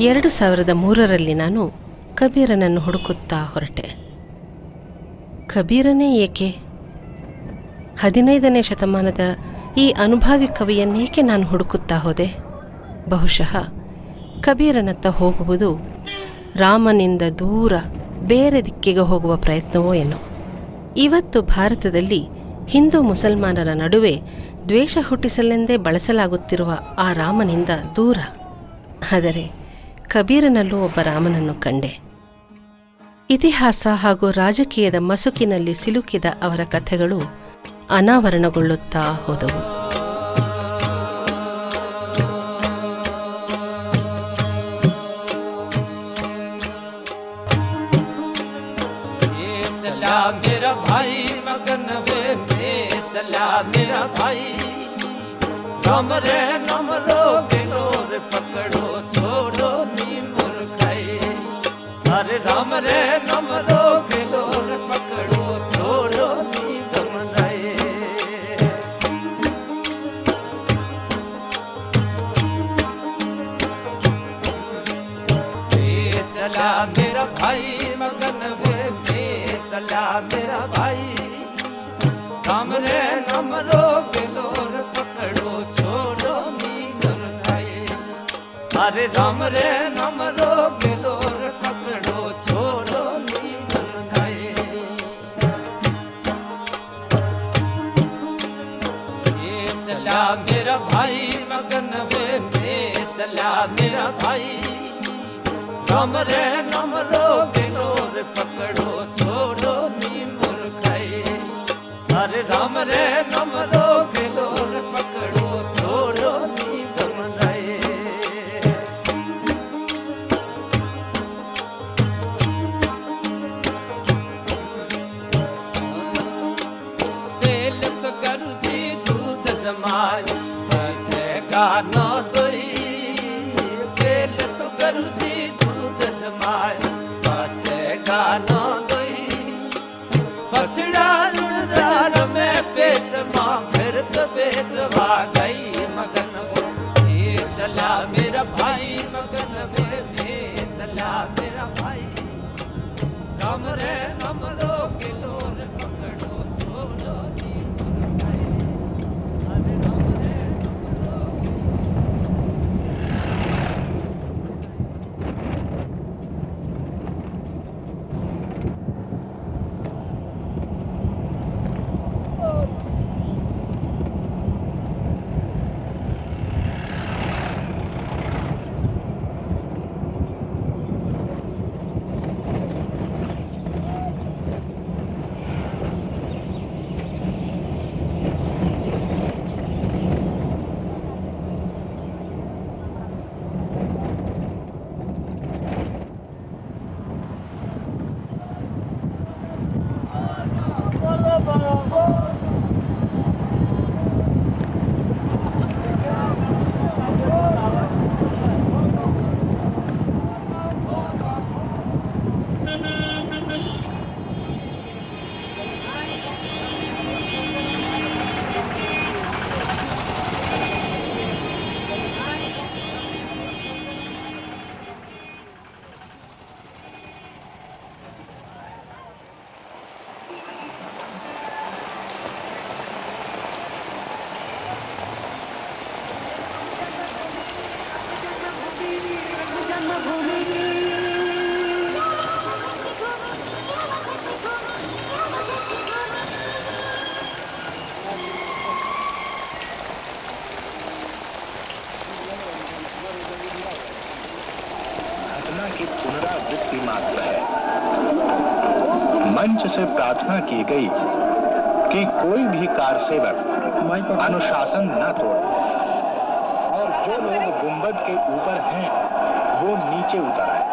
2003ರಲ್ಲಿ ನಾನು ಕಬೀರನನ್ನು ಹುಡುಕುತ್ತಾ ಹೊರಟೆ. ಕಬೀರನೇ ಏಕೆ? 15ನೇ ಶತಮಾನದ ಈ ಅನುಭಾವಿ ಕವಿಯನ್ನೇಕೆ ನಾನು ಹುಡುಕುತ್ತಾ ಹೋದೆ? ಬಹುಶಃ ಕಬೀರನತ್ತ ಹೋಗುವುದು ರಾಮನಿಂದ ದೂರ ಬೇರೆ ದಿಕ್ಕಿಗೆ ಹೋಗುವ ಪ್ರಯತ್ನವೋ ಏನೋ. ಇವತ್ತು ಭಾರತದಲ್ಲಿ ಹಿಂದೂ ಮುಸಲ್ಮಾನರ ನಡುವೆ ದ್ವೇಷ ಹುಟ್ಟಿಸಲೆಂದೇ ಬಳಸಲಾಗುತ್ತಿರುವ ಆ ರಾಮನಿಂದ ದೂರ. ಆದರೆ ಕಬೀರನಲ್ಲೂ ಒಬ್ಬ ರಾಮನನ್ನು ಕಂಡೆ. ಇತಿಹಾಸ ಹಾಗೂ ರಾಜಕೀಯದ ಮಸುಕಿನಲ್ಲಿ ಸಿಲುಕಿದ ಅವರ ಕಥೆಗಳು ಅನಾವರಣಗೊಳ್ಳುತ್ತಾ ಹೋದವು. मेरा भाई मगन वे में चला मेरा भाई राम रे नाम लो गेलो रे पकड़ो छोड़ो नी मूर्खाई अरे राम रे नाम लो गेलो रे पकड़ो छोड़ो नी गमराई चला मेरा भाई मगन वे चला मेरा भाई राम रे नाम रो गेलो रे पकड़ो छोड़ो नी गमराई अरे राम रे नाम रो गेलो रे पकड़ो छोड़ो नी गमराई ये चला मेरा भाई मगन वे में चला मेरा भाई राम रे नाम रो गेलो रे पकड़ो छोड़ो नी मूर्खाई अरे राम रे नाम रो गेलो रे पकड़ो छोड़ो नी गमराई तेल तो करू जी दूध जमाए बचेगा न दोई तेल तो करू जी बचेगा न दोई बछड़ा लुड़ार में पेट मां फिर तो बेचवा गई मगन वो ये चला मेरा भाई मगन वे चला मेरा भाई राम रे नाम रो गेलो रे पकड़ो छोड़ो नी मूर्खाई अरे राम रे मंच से प्रार्थना की गई कि कोई भी कारसेवक अनुशासन न तोड़े और जो लोग गुंबद के ऊपर हैं वो नीचे उतर आए।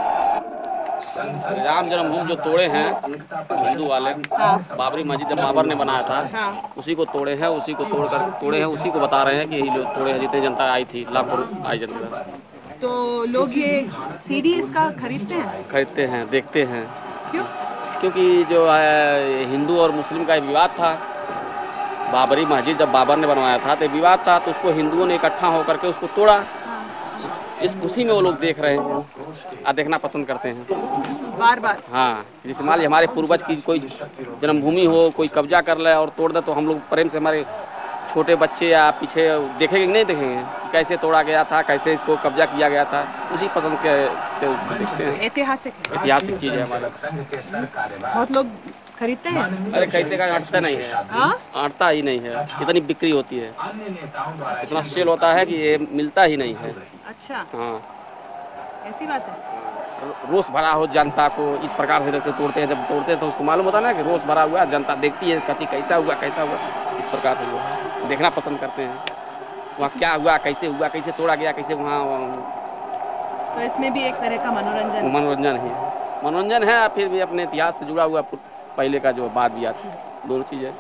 राम जन्मभूमि जो तोड़े हैं हिंदू वाले, बाबरी मस्जिद जब बाबर ने बनाया था उसी को तोड़े हैं, उसी को तोड़े हैं, उसी को बता रहे हैं कि यही जो तोड़े हैं। जितनी जनता आई थी, लाखों आई जनता। तो लोग ये सीडी इसका खरीदते हैं? खरीदते हैं, देखते हैं। क्यों? क्योंकि जो है हिंदू और मुस्लिम का विवाद था। बाबरी मस्जिद जब बाबर ने बनवाया था तो विवाद था, तो उसको हिंदुओं ने इकट्ठा होकर के उसको तोड़ा। इस खुशी में वो लोग देख रहे हैं और देखना पसंद करते हैं बार बार। हाँ, जैसे मान लीजिए हमारे पूर्वज की कोई जन्मभूमि हो, कोई कब्जा कर ले और तोड़ दे, तो हम लोग प्रेम से हमारे छोटे बच्चे या पीछे देखेंगे कि नहीं देखेंगे कि कैसे तोड़ा गया था, कैसे इसको कब्जा किया गया था, उसी पसंद के से उसको देखते हैं। ऐतिहासिक चीज़ है हमारा। बहुत लोग खरीदते हैं। अरे खरीदने का अटता नहीं है, अटता ही नहीं है, इतनी बिक्री होती है, इतना सेल होता है कि ये मिलता ही नहीं है। अच्छा, हाँ, ऐसी बात है। रोष भरा हो जनता को, इस प्रकार से तोड़ते हैं। जब तोड़ते हैं तो उसको मालूम होता है ना कि रोष भरा हुआ, जनता देखती है, कहती कैसा हुआ कैसा हुआ, इस प्रकार से वो देखना पसंद करते हैं। वहाँ क्या हुआ, कैसे तोड़ा गया, कैसे वहाँ। तो इसमें भी एक तरह का मनोरंजन है, फिर भी अपने इतिहास से जुड़ा हुआ पहले का जो बात भी आती है, दोनों चीज़ें।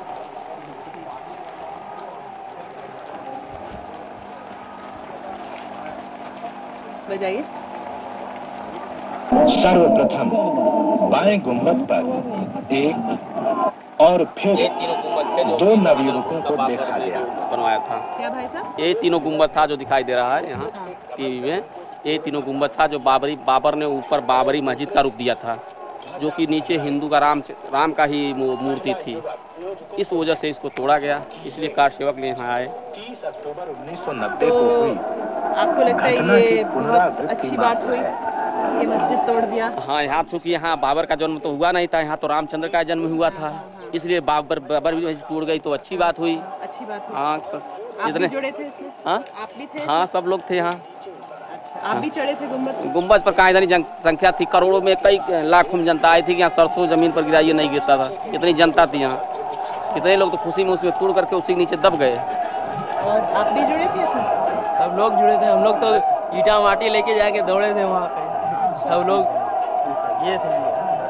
बजाइए। सर्वप्रथम बाएं गुंबद पर एक और फिर दो नवयुवकों को देखा गया। बनवाया था क्या भाई साहब? ये तीनों गुंबद था जो दिखाई दे रहा है यहाँ टीवी में। ये तीनों गुंबद था जो बाबर ने ऊपर बाबरी मस्जिद का रूप दिया था, जो कि नीचे हिंदू का राम का ही मूर्ति थी। इस वजह से इसको तोड़ा गया, इसलिए कार सेवक ने यहाँ आए। 30 अक्टूबर 1990 को हुई आपको लगता है ये बहुत अच्छी बात हुई, ये मस्जिद तोड़ दिया? हाँ, यहाँ चूँकि यहाँ बाबर का जन्म तो हुआ नहीं था, यहाँ तो रामचंद्र का जन्म हुआ था, इसलिए बाबर भी टूट गई तो अच्छी बात हुई। अच्छी बात हुई। हाँ, आप भी जुड़े थे इसमें? हाँ, आप भी थे? हाँ, सब लोग थे यहाँ। आप भी चढ़े थे गुम्बद? गुम्बद पर कहाँ इतनी संख्या थी, करोड़ों में कई लाखों में जनता आई थी कि यहाँ सरसों जमीन पर गिराइए नहीं गिरता था, इतनी जनता थी यहाँ। कितने लोग तो खुशी में उसमें तोड़ करके उसी के नीचे दब गए। और आप भी जुड़े थे इसमें? सब लोग जुड़े थे, हम लोग तो ईटा माटी लेके जाके दौड़े थे वहाँ पे, सब लोग ये थे।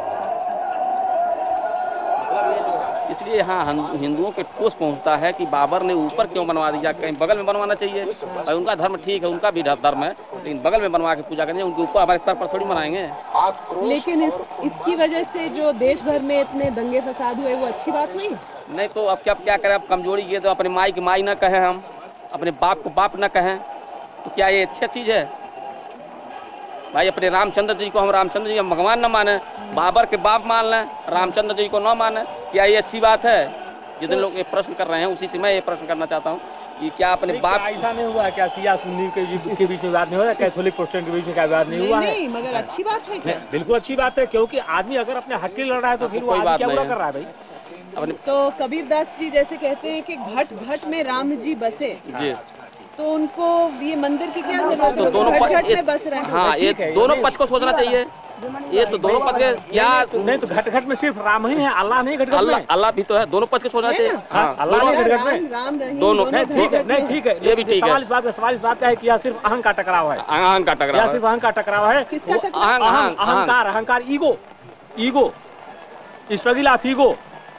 इसलिए हाँ, हिंदुओं के ठोस पहुंचता है कि बाबर ने ऊपर क्यों बनवा दिया, कहीं बगल में बनवाना चाहिए। और उनका धर्म ठीक है, उनका भी धर्म है, लेकिन बगल में बनवा के पूजा करेंगे, उनके ऊपर हमारे सर पर थोड़ी बनाएंगे। लेकिन इसकी वजह से जो देश भर में इतने दंगे फसाद हुए, वो अच्छी बात नहीं? नहीं तो अब क्या करें, अब कमजोरी ये तो अपने माई की माई न कहें, हम अपने बाप को बाप न कहें, तो क्या ये अच्छी चीज़ है भाई? अपने रामचंद्र जी को हम रामचंद्र जी हम भगवान न माने, बाबर के बाप मान लें, रामचंद्र जी को न माने, क्या ये अच्छी बात है? जितने लोग ये प्रश्न कर रहे हैं, उसी से मैं ये प्रश्न करना चाहता हूँ कि क्या अपने बाप। ऐसा नहीं हुआ क्या, शिया सुन्नी के बीच में बात नहीं हुआ, कैथोलिक प्रोटेस्टेंट के बीच में क्या बात नहीं हुआ है? नहीं, मगर अच्छी बात है क्या? बिल्कुल अच्छी बात है, क्योंकि आदमी अगर अपने हक के लिए लड़ रहा है तो फिर वो आदमी क्या बुरा कर रहा है भाई? तो कबीरदास जी जैसे कहते हैं कि घट घट में राम जी बसे जी, तो उनको ये मंदिर की क्या जरूरत है? तो दोनों घट में बस रहे हैं। हाँ, ये दोनों पक्ष को सोचना चाहिए। ये तो दोनों पक्ष के क्या नहीं, तो घट घट में सिर्फ राम ही है, अल्लाह नहीं घट घट में। अल्लाह भी तो है, दोनों पक्ष के सोचना चाहिए। अल्लाह नहीं घट घट में, दोनों ठीक है, नहीं ठीक है, ये भी ठीक है। सवाल इस बात का है कि यह सिर्फ अहंकार टकराव है, अहंकार टकराव, सिर्फ अहंकार टकराव है। अहंकार, ईगो, स्ट्रगल ऑफ ईगो,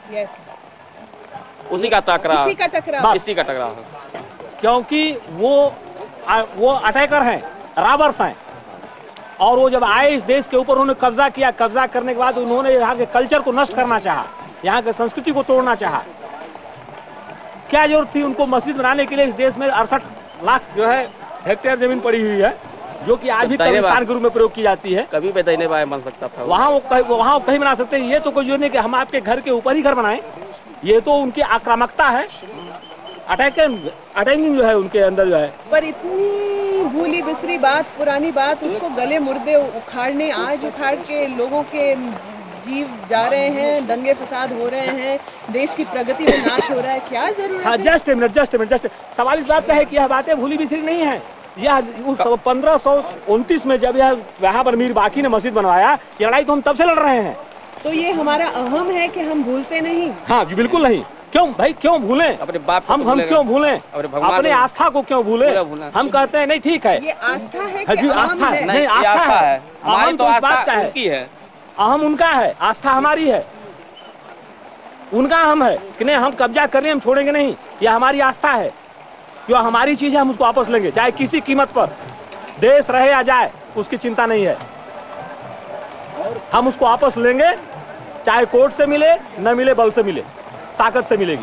उसी का टकराव, इसी का टकराव है। क्योंकि वो अटैकर हैं, रॉबर्स हैं, और वो जब आए इस देश के ऊपर उन्होंने कब्जा किया, कब्जा करने के बाद उन्होंने यहाँ के कल्चर को नष्ट करना चाहा, यहाँ के संस्कृति को तोड़ना चाहा। क्या जरूरत थी उनको मस्जिद बनाने के लिए? इस देश में 68 लाख जो है हेक्टेयर जमीन पड़ी हुई है, जो कि आज भी कब्रिस्तान के रूप में प्रयोग की जाती है। कभी भी दाहिने बाएं बन सकता था, वहाँ वो कहीं बना सकते हैं। ये तो कोई जो नहीं कि हम आपके घर के ऊपर ही घर बनाए, ये तो उनकी आक्रामकता है, अटैकिंग जो है उनके अंदर जो है। पर इतनी भूली बिसरी बात, पुरानी बात, उसको गले मुर्दे उखाड़ने, आज उखाड़ के लोगों के जीव जा रहे हैं, दंगे फसाद हो रहे हैं, देश की प्रगति में नाश हो रहा है, क्या जरूरत है? जस्ट मिनट, सवाल इस बात का है कि यह बातें भूली बिसरी नहीं है। यह उस 1529 में जब यह यहाँ पर मीर बाकी ने मस्जिद बनवाया, ये लड़ाई तो हम तब से लड़ रहे हैं। तो ये हमारा अहम है कि हम भूलते नहीं? हाँ जी, बिल्कुल नहीं। क्यों भाई, क्यों भूलें? अपने बाप हम क्यों भूलें? अपने आस्था को क्यों भूलें? हम कहते हैं नहीं ठीक है, ये आस्था है कि आस्था है? नहीं, आस्था है हमारी, तो आस्था उनकी है, अहम उनका है, आस्था हमारी है, उनका अहम है कि नहीं हम कब्जा करने हम छोड़ेंगे नहीं। यह हमारी आस्था है, जो हमारी चीज है हम उसको वापस लेंगे, चाहे किसी कीमत पर, देश रहे या जाए उसकी चिंता नहीं है, हम उसको वापस लेंगे, चाहे कोर्ट से मिले न मिले, बल से मिले, ताकत से मिलेगी।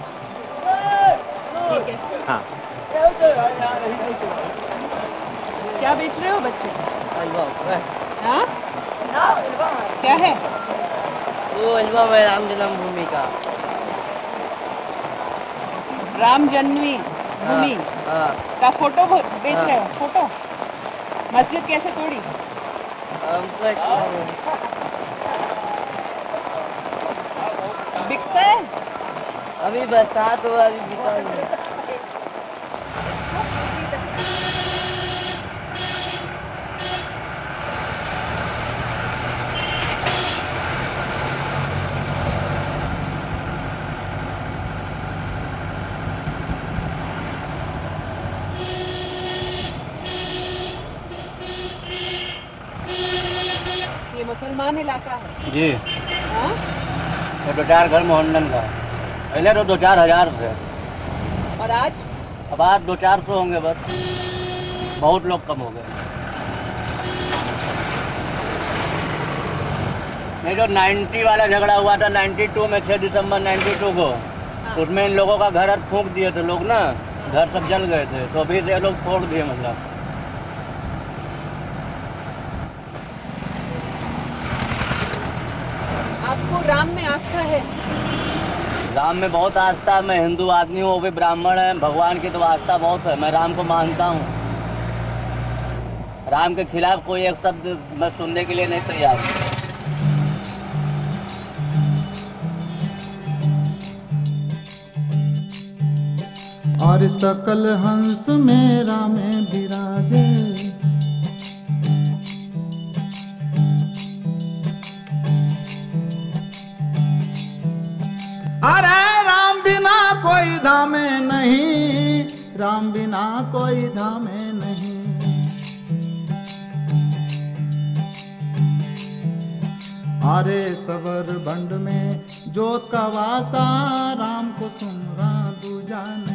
हाँ, क्या बेच रहे हो बच्चे? हलवा हाँ? क्या है? वो हलवा है राम जन्मभूमि का। राम जन्मभूमि हाँ। का फोटो बेच रहे हो? फोटो? मस्जिद कैसे तोड़ी? बिकता है? अभी बरसात हुआ, अभी बिका नहीं। ये मुसलमान इलाका है जी। हाँ? ये 2-4 घर मोहल्लन का। पहले तो 2-4 हजार थे, और आज? अब आज 200-400 होंगे बस। बहुत लोग कम हो गए। नहीं, जो 90 वाला झगड़ा हुआ था 92 में, 6 दिसंबर 92 को, उसमें इन लोगों का घर फूंक दिए थे लोग ना, घर सब जल गए थे, तो अभी से लोग फोड़ दिए। मतलब आपको राम में आस्था है? राम में बहुत आस्था है। मैं हिंदू आदमी हूँ, वो भी ब्राह्मण है। भगवान की तो आस्था बहुत है। मैं राम को मानता हूँ। राम के खिलाफ कोई एक शब्द मैं सुनने के लिए नहीं तैयार हूँ। और सकल हंस में राम विराजे, अरे राम बिना कोई धामे नहीं, राम बिना कोई धामे नहीं। अरे सबर बंड में जोत का वासा, राम को सुमरा दूजा नहीं।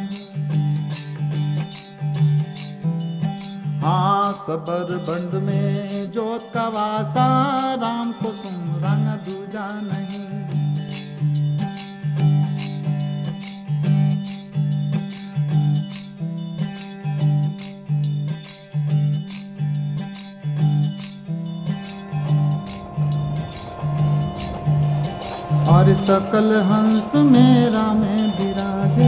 हाँ, सबर बंड में जोत का वासा, राम को सुमरा दूजा नहीं। और सकल हंस में राम विराजे,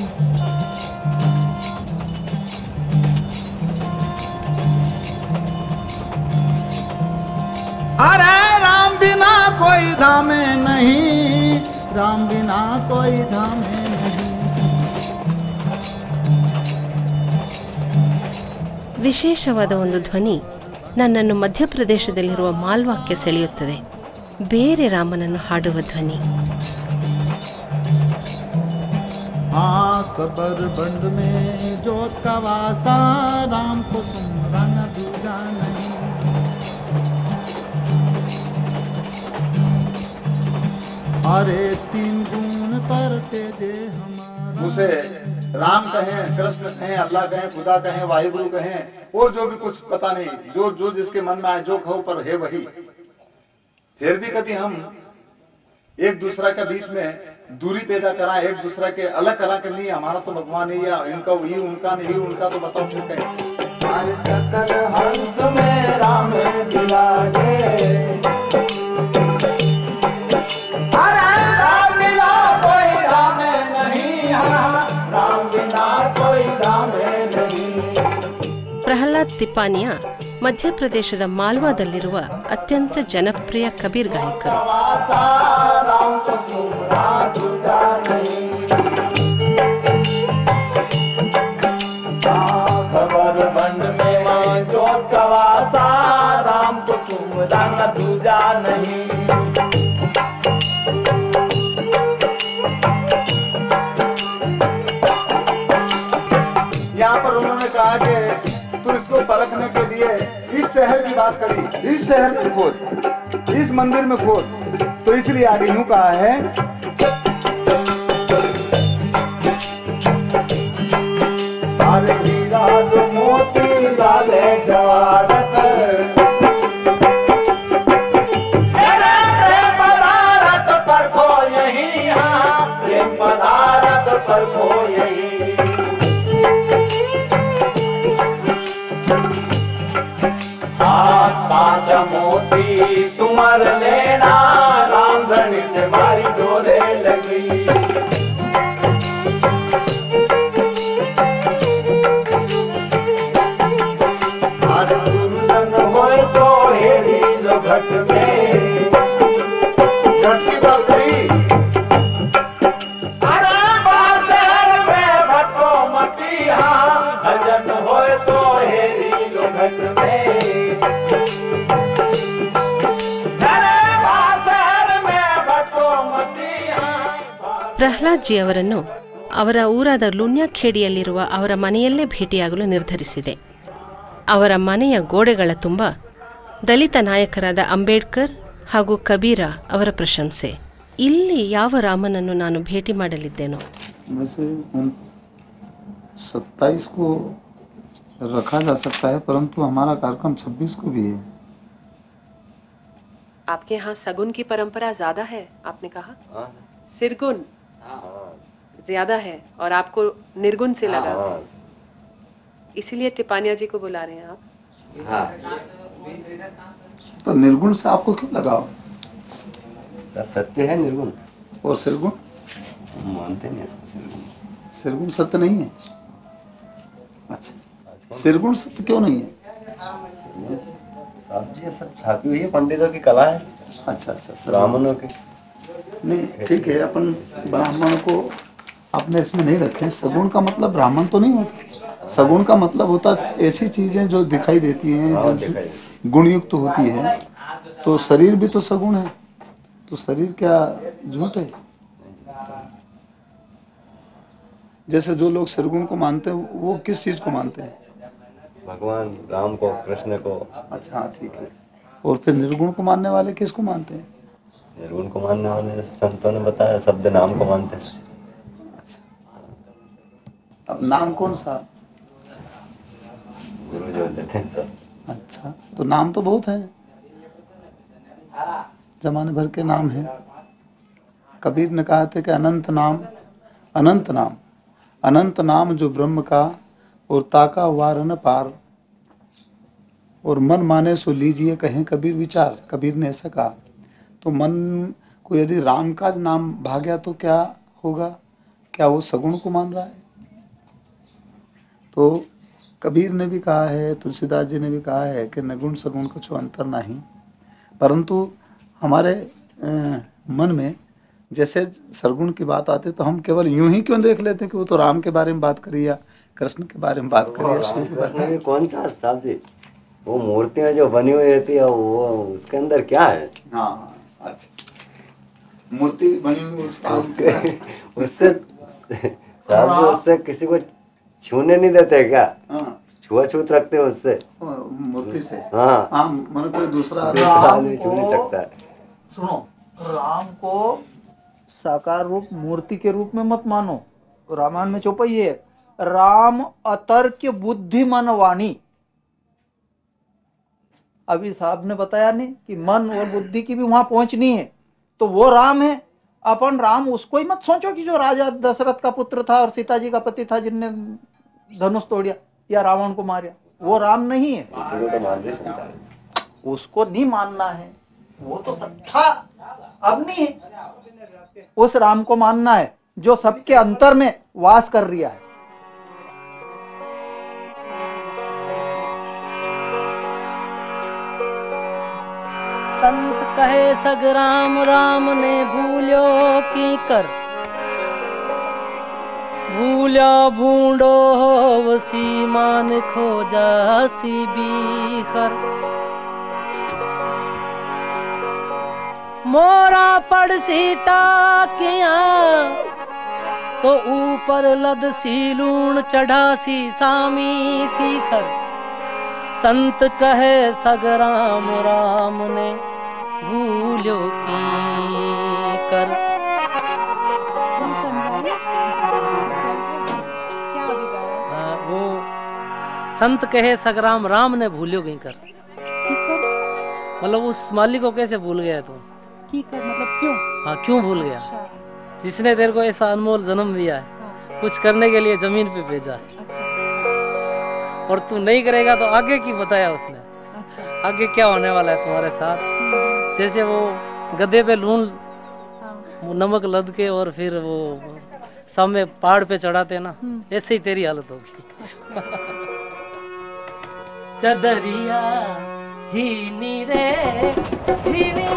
अरे राम बिना कोई धामे नहीं, राम बिना कोई धामे नहीं। ವಿಶೇಷವಾದ ಒಂದು ಧ್ವನಿ ನನ್ನನ್ನು ಮಧ್ಯಪ್ರದೇಶದಲ್ಲಿರುವ ಮಾಲ್ವಾಕ್ಕೆ ಸೆಳೆಯುತ್ತದೆ. ಬೇರೆ ರಾಮನನ್ನು ಹಾಡುವ ಧ್ವನಿ. हाँ, सबर बंद में जोत का वासा, राम को सुमरा न दूजा नहीं। अरे 3 गुण पर तेजे हमारा, उसे राम कहें, कृष्ण कहें, अल्लाह कहें, खुदा कहें, वाहिगुरु कहें, और जो भी कुछ पता नहीं, जो जिसके मन में आए, जो कहो पर है वही। फिर भी कभी हम एक दूसरा के बीच में दूरी पैदा करा, एक दूसरा के अलग करा के नहीं, हमारा तो भगवान ही है, इनका वही, उनका नहीं, उनका तो बताओ फिर कहें। सकल हंस में राम विराजे, अरे राम बिना कोई धाम नहीं, राम बिना कोई धाम नहीं। ಪ್ರಹ್ಲಾದ್ ತಿಪಾನಿಯ ಮಧ್ಯಪ್ರದೇಶದ ಮಾಲ್ವಾದಲ್ಲಿರುವ ಅತ್ಯಂತ ಜನಪ್ರಿಯ ಕಬೀರ್ ಗಾಯಕರು. यहाँ पर उन्होंने कहा कि तू इसको परखने के लिए इस शहर की बात करी, इस शहर में खोज, इस मंदिर में खोज, तो इसलिए आगे यूं कहा है, अरे हीरा जो मोती डाले जवारत, प्रेम पदारत पर खो यही, प्रेम पदारत पर खो यही। साचा मोती सुमर लेना, रामधनी से मारी डोरे लगी। आज गुरुजन होए तो हेरी लो घट में, घट की बकरी अरे बाजार में भटको मती, हाँ भजन होए तो हेरी लो घट में। ಪ್ರಹ್ಲಾದ್ ಜಿ ಅವರನ್ನು ಅವರ ಊರಾದ ಲುಣ್ಯಾಖೇಡಿಯಲ್ಲಿರುವ ಅವರ ಮನೆಯಲ್ಲೇ ಭೇಟಿಯಾಗಲು ನಿರ್ಧರಿಸಿದೆ. ಅವರ ಮನೆಯ ಗೋಡೆಗಳ ತುಂಬ ದಲಿತ ನಾಯಕರಾದ ಅಂಬೇಡ್ಕರ್ ಹಾಗೂ ಕಬೀರ ಅವರ ಪ್ರಶಂಸೆ. ಇಲ್ಲಿ ಯಾವ ರಾಮನನ್ನು ನಾನು ಭೇಟಿ ಮಾಡಲಿದ್ದೇನೋ. 27 को रखा जा सकता है, परंतु हमारा कार्यक्रम 26 को भी है। आपके यहाँ सगुन की परंपरा ज्यादा है, आपने कहा सिरगुन ज्यादा है और आपको निर्गुण से लगा, इसीलिए टिपानिया जी को बुला रहे हैं आप। तो निर्गुण से आपको क्यों लगाओ? सत्य है निर्गुण, और सिरगुण मानते नहीं इसको। सिरगुण सत्य नहीं है। अच्छा, सिरगुण सत्य क्यों नहीं है? साहब जी सब छापी हुई है, पंडितों की कला है। अच्छा अच्छा, ब्राह्मणों की नहीं, ठीक है। अपन ब्राह्मण को अपने इसमें नहीं रखें। सगुण का मतलब ब्राह्मण तो नहीं होता। सगुण का मतलब होता ऐसी चीजें जो दिखाई देती हैं, जो गुणयुक्त होती है। तो शरीर भी तो सगुण है, तो शरीर क्या झूठ है? जैसे जो लोग सिरगुण को मानते हैं वो किस चीज को मानते हैं? भगवान राम को, कृष्ण को। अच्छा ठीक है। और फिर निर्गुण को मानने वाले किसको मानते हैं? निर्गुण को मानने वाले संतों ने बताया शब्द नाम को मानते हैं। अब नाम कौन सा? गुरु जो देते हैं सब। अच्छा, तो नाम तो बहुत है, जमाने भर के नाम है। कबीर ने कहा था कि अनंत नाम, अनंत नाम, अनंत नाम जो ब्रह्म का और ताका वार न पार, और मन माने सो लीजिए कहें कबीर विचार। कबीर ने ऐसा कहा। तो मन को यदि राम का नाम भाग्या तो क्या होगा? क्या वो सगुण को मान रहा है? तो कबीर ने भी कहा है, तुलसीदास जी ने भी कहा है कि नगुण सगुण कुछ अंतर नहीं, परंतु हमारे मन में जैसे सरगुण की बात आती है तो हम केवल यूं ही क्यों देख लेते हैं कि वो तो राम के बारे में बात करी या कृष्ण के बारे में बात करी या शिव के बारे में। कौन सा साहब जी, वो मूर्तियां जो बनी हुई रहती है वो उसके अंदर क्या है? हाँ अच्छा, मूर्ति बनी हुई उससे साहब जी उससे किसी को छूने नहीं देते क्या? छुआछूत रखते हैं उससे, मूर्ति से। हाँ हाँ, मन कोई दूसरा आदमी छू नहीं सकता है। सुनो, राम को साकार रूप मूर्ति के रूप में मत मानो। रामायण में चौपाई है, राम अतर्क बुद्धिमान वाणी। अभी साहब ने बताया नहीं कि मन और बुद्धि की भी वहां पहुंचनी है, तो वो राम है। अपन राम उसको ही मत सोचो कि जो राजा दशरथ का पुत्र था और सीता जी का पति था जिनने धनुष तोड़िया या रावण को मारिया, वो राम नहीं है। उसको नहीं मानना है, वो तो सब था अब नहीं है। उस राम को मानना है जो सबके अंतर में वास कर रहा है। संत कहे सगराम राम ने भूल्यो की कर, भूल्या भूंडो वसी मान खोजा सी बीखर। मोरा पड़सी टाकिया तो ऊपर लद सी लूण चढ़ा सी सामी सीखर। संत कहे सगराम राम ने भूल्यो की कर। वो संत कहे सगराम राम ने भूल्यो की कर, मतलब उस माली को कैसे भूल गया तू? की कर मतलब क्यों? हाँ, क्यों भूल गया? जिसने तेरे को ऐसा अनमोल जन्म दिया है, कुछ करने के लिए जमीन पे भेजा, और तू नहीं करेगा तो आगे की बताया उसने। आगे क्या होने वाला है तुम्हारे साथ। जैसे वो गधे पे लून नमक लद के और फिर वो सामने पहाड़ पे चढ़ाते ना, ऐसे ही तेरी हालत होगी। चदरिया झीनी रे झीनी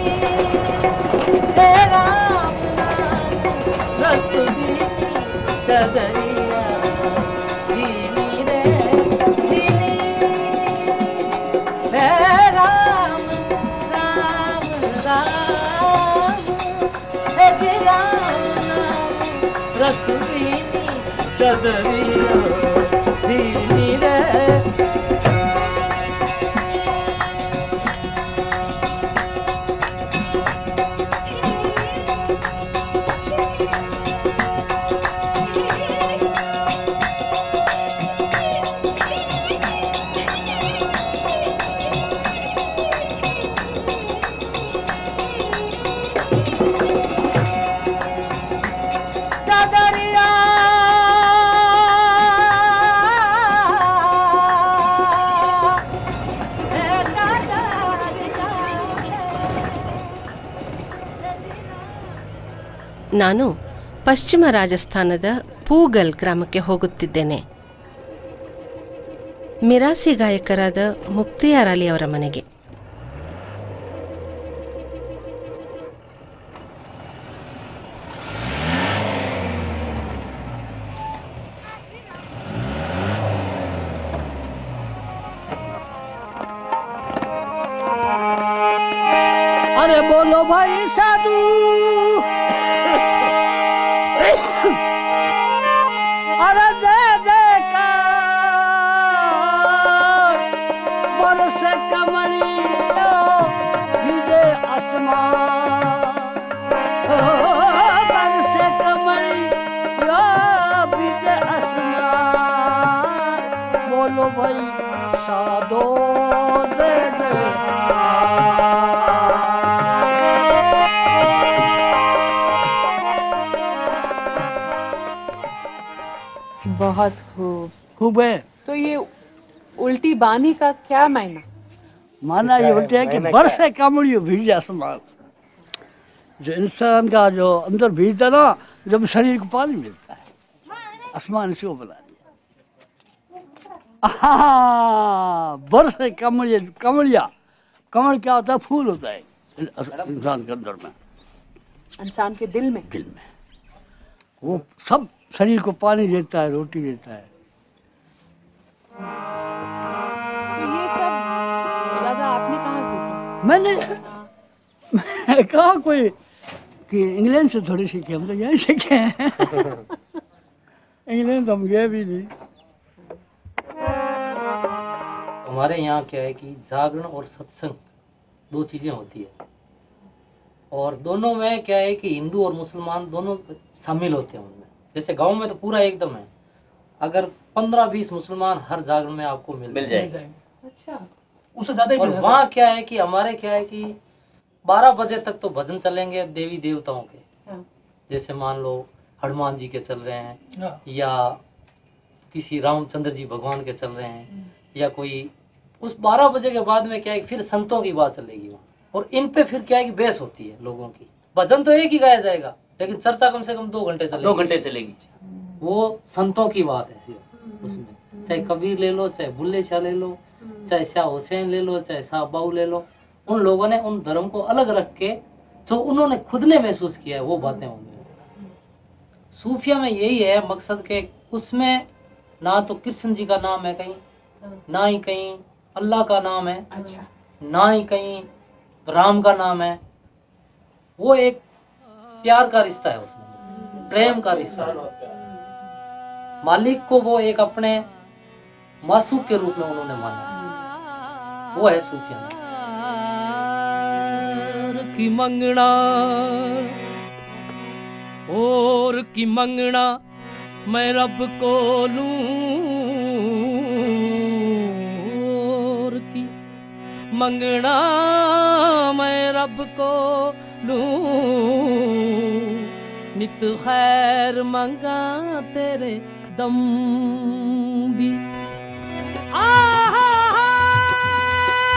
राम रसुनी चदरिया झीनी रे झीनी राम राम राम जी राम रसुनी चदरिया झीनी रे। ನಾನು ಪಶ್ಚಿಮ ರಾಜಸ್ಥಾನದ ಪೂಗಲ್ ಗ್ರಾಮಕ್ಕೆ ಹೋಗುತ್ತಿದ್ದೇನೆ. ಮಿರಾಸಿ ಗಾಯಕರಾದ ಮುಕ್ತಿಯಾರ್ ಅಲಿ ಅವರ ಮನೆಗೆ. अरे बोलो भाई साधु अरे जय जयकार बरस कमली विजय आसमान बरस कमली विजय आसमान बोलो भाई साधो जय बहुत खूब खूब है। तो ये उल्टी बानी का क्या मायना? माना ये होता है कि बरस कमली भीज आसमान, जो इंसान का जो अंदर भीजता ना, जब शरीर को पानी मिलता है, आसमान इसी को बना दिया। बरस कमलिया, कमलिया कमल क्या होता है? फूल होता है इंसान के अंदर में, इंसान के दिल में वो सब शरीर को पानी देता है, रोटी देता है। तो ये सब दादा आपने कहाँ सीखा? मैंने कहा कोई कि इंग्लैंड से थोड़ी सीखे, हम तो यहीं सीखे हैं। इंग्लैंड तो हम गए भी नहीं। हमारे यहाँ क्या है कि जागरण और सत्संग दो चीज़ें होती है, और दोनों में क्या है कि हिंदू और मुसलमान दोनों शामिल होते हैं उनमें। जैसे गांव में तो पूरा एकदम है, अगर 15-20 मुसलमान हर जागरण में आपको मिल जाएंगे। अच्छा, उससे ज़्यादा। और वहाँ क्या है कि हमारे क्या है कि 12 बजे तक तो भजन चलेंगे देवी देवताओं के। जैसे मान लो हनुमान जी के चल रहे हैं, या किसी रामचंद्र जी भगवान के चल रहे हैं, या कोई उस 12 बजे के बाद में क्या है फिर संतों की बात चलेगी वहाँ, और इन पे फिर क्या है कि बहस होती है लोगों की। भजन तो एक ही गाया जाएगा, लेकिन चर्चा कम से कम 2 घंटे चलेगी। 2 घंटे चलेगी। वो संतों की बात है उसमें, चाहे कबीर ले लो, चाहे बुल्ले शाह ले लो, चाहे शाह हुसैन ले लो, चाहे शाह बाऊ ले लो। उन लोगों ने उन धर्म को अलग रख के जो उन्होंने खुद ने महसूस किया है वो बातें उनमें। सूफिया में यही है मकसद के, उसमें ना तो कृष्ण जी का नाम है कहीं, ना ही कहीं अल्लाह का नाम है, ना ही कहीं राम का नाम है। वो एक प्यार का रिश्ता है उसमें, प्रेम का रिश्ता है। मालिक को वो एक अपने मासूक के रूप में उन्होंने माना, वो है सूफिया। की मंगना और की मंगना मैं रब को लूं, और की मंगना मैं रब को लूं, नित खैर मंगा तेरे दम भी।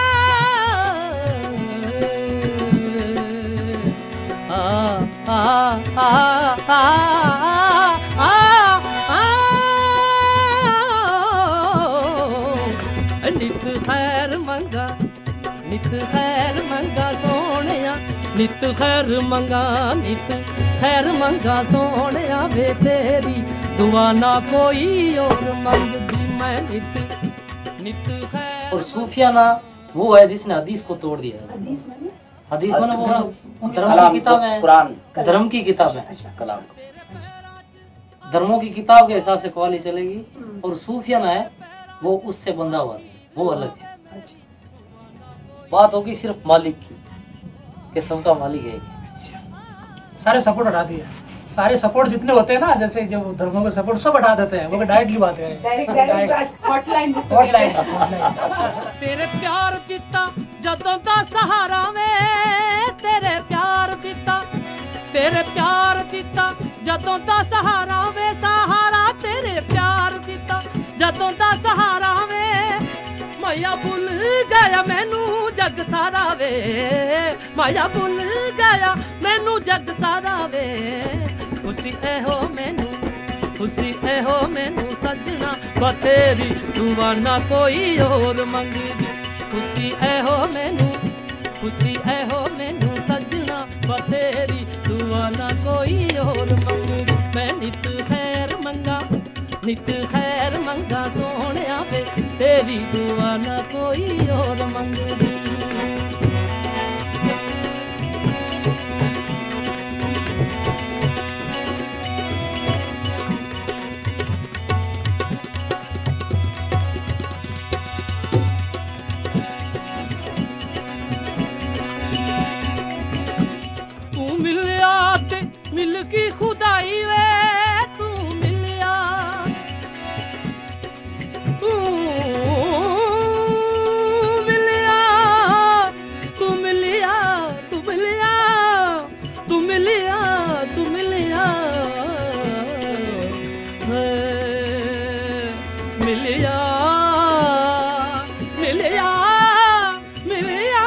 नित खैर मंगा, नित खैर मंगा सोनिया, नित खैर मंगा, नित खैर मंगा सोनिया वे तेरी दुआ ना कोई और मंगदी मैं नित नित खैर। और सूफियाना वो है जिसने हदीस को तोड़ दिया। हदीस माने वो धर्म की किताब है, कुरान धर्म की किताब है, कलाम धर्मों की किताब के हिसाब से कवाली चलेगी। और सूफियाना है वो उससे बंधा हुआ नहीं, वो अलग है। बात होगी सिर्फ मालिक की कि सबका मालिक है। सारे सपोर्ट हटा दिए, सारे सपोर्ट जितने होते हैं ना, जैसे जो धर्मों के सपोर्ट सब हटा देते हैं, वो डायरेक्टली बात करें, डायरेक्ट हॉटलाइन तेरे प्यार दिता जदों दा सहारा वे, तेरे प्यार दिता, तेरे प्यार दिता जदों दा सहारा वे, सहारा तेरे प्यार दिता जदों दा सहारा वे, माया भुल गया मैनू जग सारा वे, माया भुल गया मैनू जग सारा वे, खुशी ए हो मैनू, खुशी ए हो मैनू सजना बतेरी दुआ ना कोई और मंगदी, खुशी ए हो मैनू, खुशी ए हो मैनू सजना बतेरी दुआ ना कोई और मंगदी, मैं नित खैर मंगा, नित खैर मंगा सोनिया वे तेरी दुआ ना कोई और मंगदी। मिल की खुदाई वे तू मिलिया, तू मिलिया, तू मिलिया, तू मिलिया, तू मिलिया, तू मिलिया, मिलिया, मिलिया, मिलिया,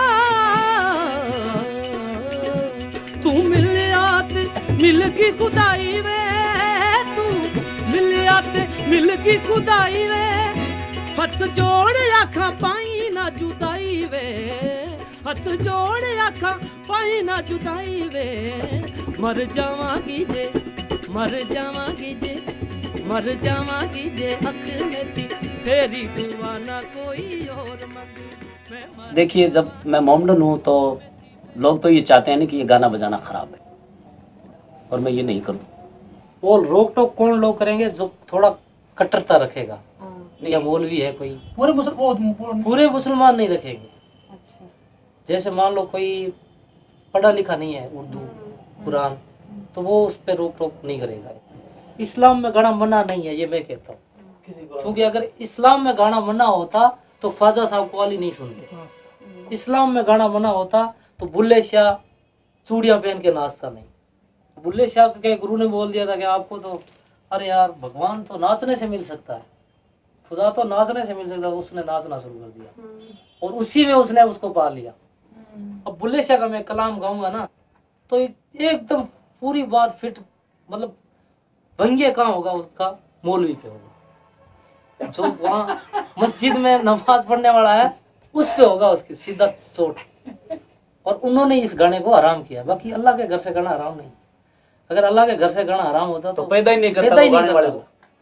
तू मिलिया मिल की खुदाई वे, तू मिलिया ते मिल की खुदाई वे, हथ जोड़ आखा पाई ना जुदाई वे, हथ जोड़ आखा पाई ना जुदाई वे, मर जावांगी जे, मर जावांगी जे, मर जावांगी जे अख में थी तेरी दुआ ना कोई और मंग। देखिए जब मैं मोमडन हूँ तो लोग तो ये चाहते हैं ना कि ये गाना बजाना खराब है, और मैं ये नहीं करूँ। वो रोक टोक कौन लोग करेंगे जो थोड़ा कट्टरता रखेगा, या मौलवी है कोई, पूरे मुसलमान नहीं रखेंगे। अच्छा। जैसे मान लो कोई पढ़ा लिखा नहीं है, उर्दू कुरान, तो वो उस पर रोक टोक नहीं करेगा। इस्लाम में गाना मना नहीं है, ये मैं कहता हूँ, क्योंकि अगर इस्लाम में गाना मना होता तो ख्वाजा साहब कवाली नहीं सुनते। इस्लाम में गाना मना होता तो बुल्ले शाह चूड़ियाँ पहन के नाचता नहीं। बुल्ले शाह के गुरु ने बोल दिया था कि आपको तो, अरे यार भगवान तो नाचने से मिल सकता है, खुदा तो नाचने से मिल सकता है, उसने नाचना शुरू कर दिया और उसी में उसने उसको पा लिया। अब बुल्ले शाह का मैं कलाम गाऊंगा ना तो एकदम पूरी बात फिट, मतलब भंगे कहाँ होगा उसका, मौलवी पे होगा। जो वहाँ मस्जिद में नमाज पढ़ने वाला है उस पे होगा उसकी सीधा चोट। और उन्होंने इस गाने को हराम किया, बाकी अल्लाह के घर से गाना हराम नहीं। अगर अल्लाह के घर से गाना हराम होता तो पैदा ही नहीं करता, पैदा ही नहीं करता।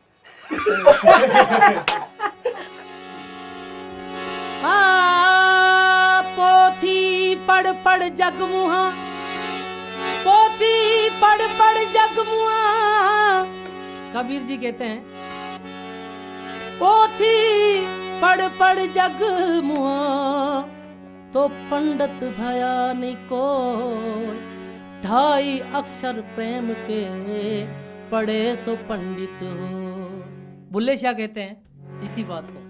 पोथी पढ़ पढ़ जगमुहा, पोथी पढ़ पढ़ जगमुहा, कबीर जी कहते हैं पोथी पढ़ पढ़ जगमुहा तो पंडित भया निको, ढाई अक्षर प्रेम के पढ़े सो पंडित हो। बुल्ले शाह कहते हैं इसी बात को,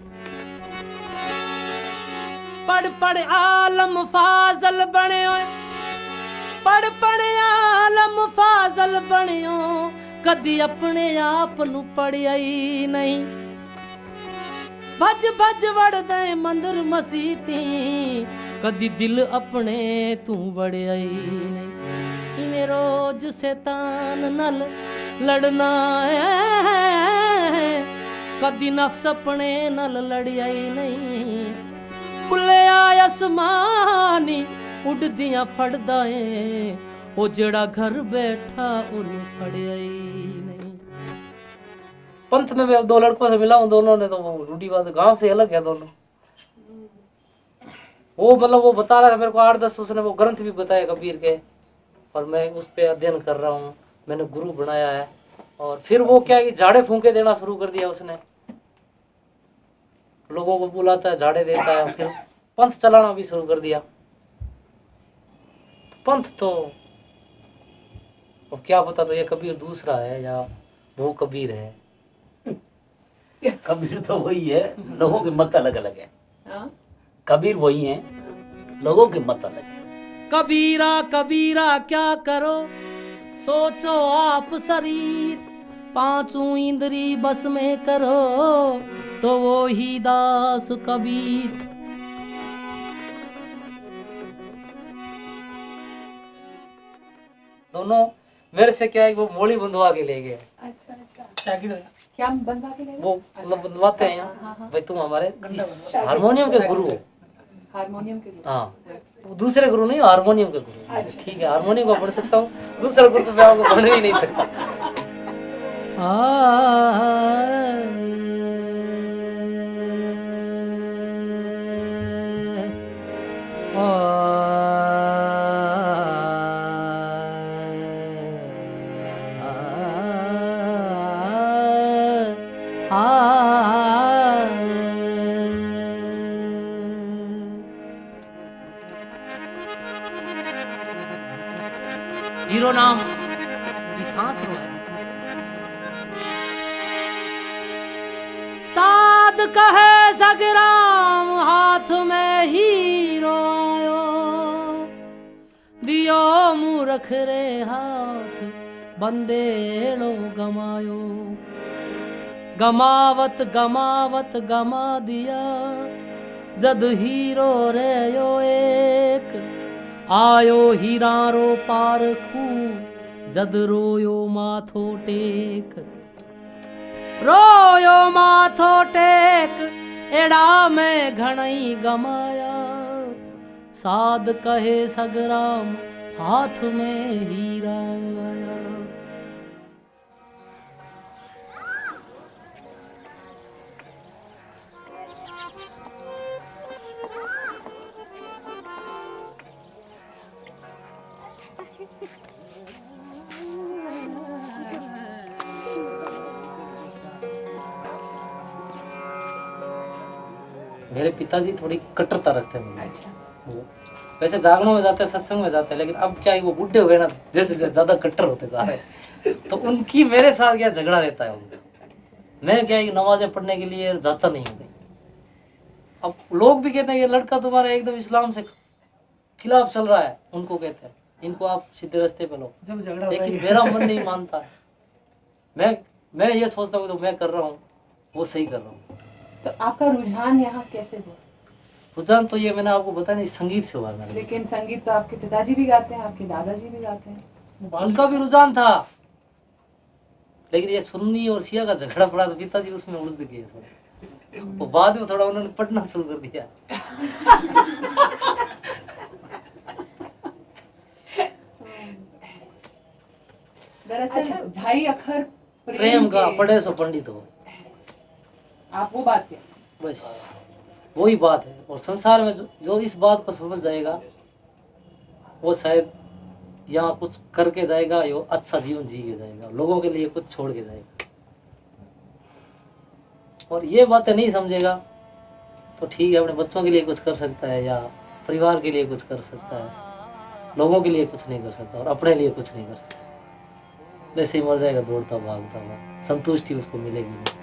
पढ़ पढ़ आलम फाजल बने, पढ़ पढ़ आलम फाजल बनियो, कदी अपने आप नू पढ़िया ही नहीं। भज भज वड़ दे मंदिर मसीती, कदी दिल अपने तू वड़िया ही नहीं। इमें रोज शैतान नल लड़ना है, कदी नफ्स अपने नल लड़िया ही नहीं। आसमानी उड़दियां फड़दा है ओ जेड़ा घर बैठा उन्हें फड़या ही नहीं। पंथ में मैं 2 लड़कों से मिला हूँ, दोनों ने तो वो रूढ़ीवाद गांव से अलग है दोनों। वो मतलब वो बता रहा था मेरे को 8-10 उसने वो ग्रंथ भी बताए कबीर के, और मैं उस पे अध्ययन कर रहा हूँ, मैंने गुरु बनाया है। और फिर वो क्या है कि झाड़े फूंके देना शुरू कर दिया उसने, लोगों को बुलाता है, झाड़े देता है, फिर पंथ चलाना भी शुरू कर दिया। पंथ तो अब क्या पता तो ये कबीर दूसरा है या वो कबीर है। कबीर तो वही है, लोगों के मत अलग अलग है। कबीर वही है, लोगों के मत अलग है। कबीरा कबीरा क्या करो सोचो आप शरीर, 5 इंद्री बस में करो तो वो ही दास कबीर। दोनों मेरे से क्या है वो मोड़ी बंधवा के ले गए। अच्छा अच्छा, क्या बंधवा के ले गए? वो मतलब बंधवाते हैं यहाँ, भाई तुम हमारे हारमोनियम के गुरु हो। हारमोनियम के गुरु? हाँ, दूसरे गुरु नहीं, हारमोनियम के गुरु। ठीक है, हारमोनियम को पढ़ सकता हूँ, दूसरा गुरु तो मैं आपको पढ़ भी नहीं सकता। हीरो नाम की सांस रो है। साध कहे सगराम हाथ में हीरो आयो, दियो मूरख रे हाथ बंदेड़ो गमायो। गमावत गमावत गमा दिया जद हीरो रे यो एक, आयो हीरारो पारखू जद रोयो माथो टेक। रोयो माथो टेक एड़ा में घणई गमाया, साध कहे सगराम हाथ में हीरा आया। मेरे पिताजी थोड़ी कट्टरता रखते हैं। अच्छा। वैसे जागरणों में जाते हैं, सत्संग में जाते हैं, लेकिन अब क्या है वो बुढ़े हुए ना, जैसे जैसे ज्यादा कट्टर होते जा रहे हैं, तो उनकी मेरे साथ क्या झगड़ा रहता है उनका। मैं क्या है नमाजें पढ़ने के लिए जाता नहीं हूँ। अब लोग भी कहते हैं ये लड़का तुम्हारा एकदम इस्लाम से खिलाफ चल रहा है, उनको कहते हैं इनको आप सीधे रास्ते पे लो, लेकिन मेरा मन नहीं मानता। मैं ये सोचता हूँ तो मैं कर रहा हूँ वो सही कर रहा हूँ। तो आपका रुझान यहाँ कैसे हुआ? रुझान तो ये मैंने आपको बताया नहीं, संगीत से हुआ मेरा। लेकिन संगीत तो आपके पिताजी भी गाते हैं, आपके दादाजी भी गाते हैं। उनका भी रुझान था, लेकिन ये सुन्नी और शिया का झगड़ा पड़ा तो पिताजी उसमें उलझ गए थोड़े। वो बाद में थोड़ा उन्होंने पढ़ना शुरू कर दिया। दरअसल ढाई अक्षर प्रेम का पढ़े सो पंडित हो, आप वो बात क्या? बस वही बात है। और संसार में जो इस बात को समझ जाएगा वो शायद यहाँ कुछ करके जाएगा, यो अच्छा जीवन जी के जाएगा, लोगों के लिए कुछ छोड़ के जाएगा। और ये बातें नहीं समझेगा तो ठीक है, अपने बच्चों के लिए कुछ कर सकता है या परिवार के लिए कुछ कर सकता है, लोगों के लिए कुछ नहीं कर सकता और अपने लिए कुछ नहीं कर सकता। वैसे ही मर जाएगा दौड़ता भागता हुआ, संतुष्टि उसको मिलेगी नहीं।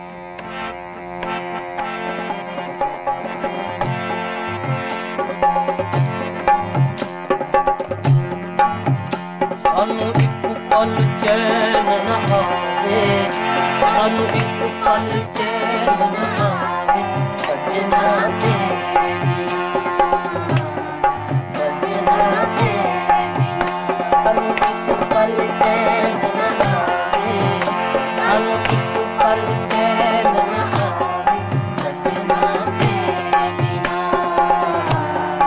सानू एक पल चैन न आवे, सानू एक पल चैन न आवे, सजना तेरे बिना, सजना तेरे बिना। सानू एक पल चैन न आवे, सानू एक पल चैन न आवे, सजना तेरे बिना।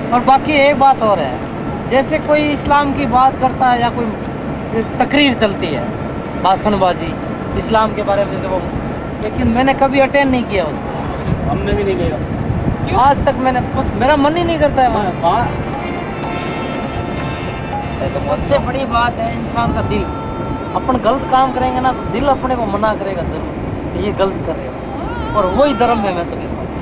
और बाकी एक बात और है, जैसे कोई इस्लाम की बात करता है या कोई तकरीर चलती है, भाषणबाजी इस्लाम के बारे में जैसे वो, लेकिन मैंने कभी अटेंड नहीं किया उसको। हमने भी नहीं किया आज तक। मैंने कुछ, मेरा मन ही नहीं करता है वहाँ। तो सबसे बड़ी बात है इंसान का दिल। अपन गलत काम करेंगे ना तो दिल अपने को मना करेगा जरूर, ये गलत कर रहे हो, और वही धर्म है। मैं तो कहता हूँ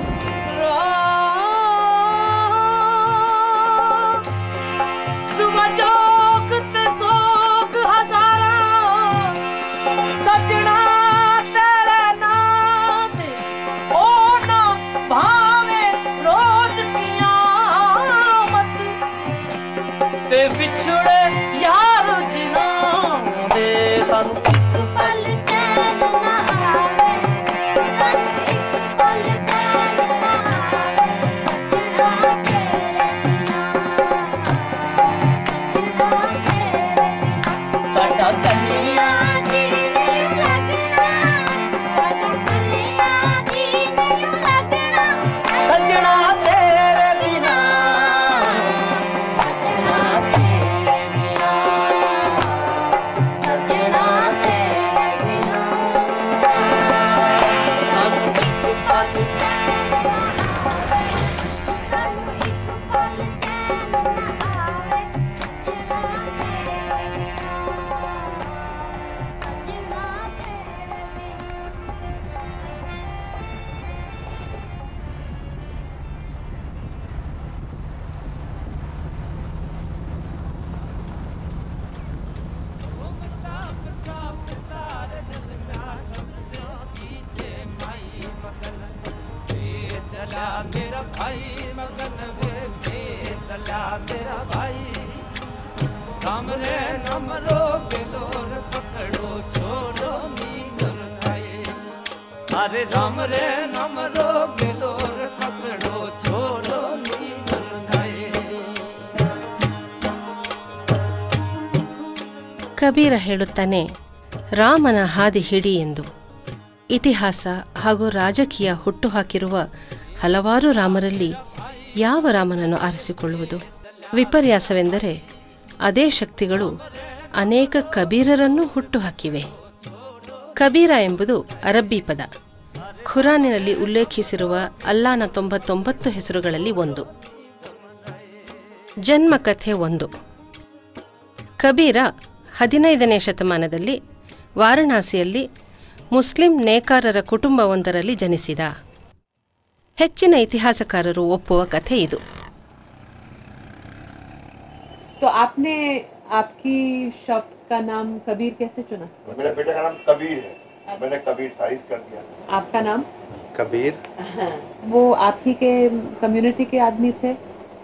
बिछड़े यार जिना दे सानू पल चैन ना आवे, पल चैन ना आवे, सजना तेरे बिना साडा कन्हैया जी नहीं लगना, साडा कन्हैया जी नहीं लगना, सजना तेरे बिना, मेरा भाई मगन वे चला मेरा भाई, हमरे नमरो बेलोर पकड़ो छोड़ो नींदर खाए, अरे हमरे नमरो बेलोर पकड़ो छोड़ो नींदर खाए। ಕಬೀರ ಹೇಳುತ್ತಾನೆ, ರಾಮನ ಹಾದಿ ಹಿಡಿ ಎಂದು. ಇತಿಹಾಸ ಹಾಗೂ ರಾಜಕೀಯ ಹುಟ್ಟುಹಾಕಿರುವ ಹಲವಾರು ರಾಮರಲ್ಲಿ ಯಾವ ರಾಮನನ್ನು ಆರಿಸಿಕೊಳ್ಳುವುದು? ವಿಪರ್ಯಾಸವೆಂದರೆ ಅದೇ ಶಕ್ತಿಗಳು ಅನೇಕ ಕಬೀರರನ್ನು ಹುಟ್ಟುಹಾಕಿವೆ. ಕಬೀರ ಎಂಬುದು ಅರಬ್ಬಿ ಪದ. ಖುರಾನಿನಲ್ಲಿ ಉಲ್ಲೇಖಿಸಿರುವ ಅಲ್ಲಾನ 99 ಹೆಸರುಗಳಲ್ಲಿ ಒಂದು. ಜನ್ಮಕಥೆ 1. ಕಬೀರ 15ನೇ ಶತಮಾನದಲ್ಲಿ ವಾರಣಾಸಿಯಲ್ಲಿ ಮುಸ್ಲಿಂ ನೇಕಾರರ ಕುಟುಂಬವೊಂದರಲ್ಲಿ ಜನಿಸಿದ. ಹೆಚ್ಚಿನ ಇತಿಹಾಸಕಾರರು ಒಪ್ಪುವ ಕಥೆ ಇದು. तो आपने आपकी शब्द का नाम कबीर कैसे चुना? मेरे बेटे का नाम कबीर है, मैंने कबीर साइज कर दिया। आपका नाम कबीर? वो आप ही के कम्युनिटी के आदमी थे?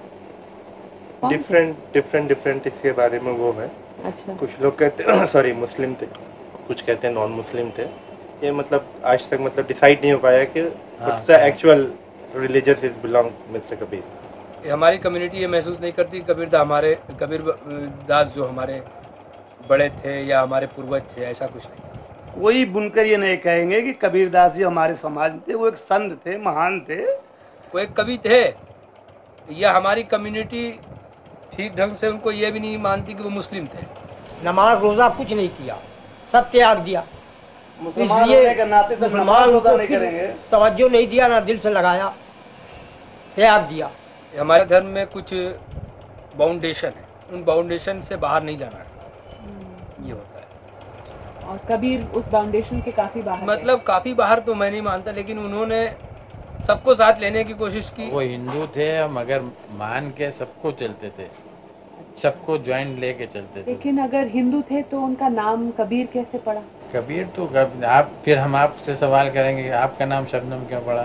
डिफरेंट इसके बारे में वो है। अच्छा। कुछ लोग कहते सॉरी मुस्लिम थे, कुछ कहते हैं नॉन मुस्लिम थे। ये मतलब आज तक मतलब डिसाइड नहीं हो पाया कि what's the actual religious is belong mister Kabir. हमारी कम्युनिटी ये महसूस नहीं करती कबीर दास जो हमारे बड़े थे या हमारे पूर्वज थे, ऐसा कुछ नहीं। कोई बुनकर ये नहीं कहेंगे कि कबीर दास जी हमारे समाज थे, वो एक संत थे, महान थे, वो एक कवि थे। या हमारी कम्युनिटी ठीक ढंग से उनको ये भी नहीं मानती कि वो मुस्लिम थे। नमाज रोज़ा कुछ नहीं किया, सब त्याग दिया। इसलिए नमाज रोज़ा नहीं करेंगे, तवज्जो नहीं दिया, ना दिल से लगाया, त्याग दिया। हमारे धर्म में कुछ बाउंडेशन है, उन बाउंडेशन से बाहर नहीं जाना है, ये होता है। और कबीर उस बाउंडेशन के काफी बाहर, मतलब काफी बाहर तो मैं नहीं मानता, लेकिन उन्होंने सबको साथ लेने की कोशिश की। वो हिंदू थे मगर मान के सबको चलते थे, सबको ज्वाइंट लेके चलते थे। लेकिन अगर हिंदू थे तो उनका नाम कबीर कैसे पड़ा? कबीर तो आप फिर हम आपसे सवाल करेंगे कि आपका नाम शबनम क्यों पड़ा?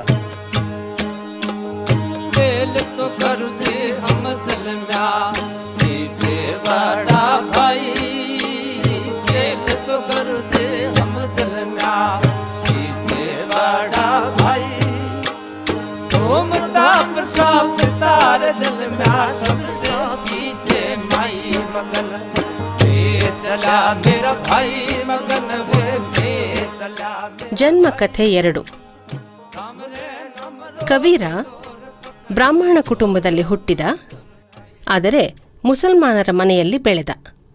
दिल तो कर दे हम चलना पीछे बड़ा भाई, दिल तो कर दे हम चलना पीछे बड़ा भाई, तुम ताप साप तार जलना सबसे पीछे माई मगन चला मेरा भाई मगन ಜನ್ಮ ಕಥೆ 2. ಕಬೀರ ಬ್ರಾಹ್ಮಣ ಕುಟುಂಬದಲ್ಲಿ ಹುಟ್ಟಿದ, ಆದರೆ ಮುಸಲ್ಮಾನರ ಮನೆಯಲ್ಲಿ ಬೆಳೆದ.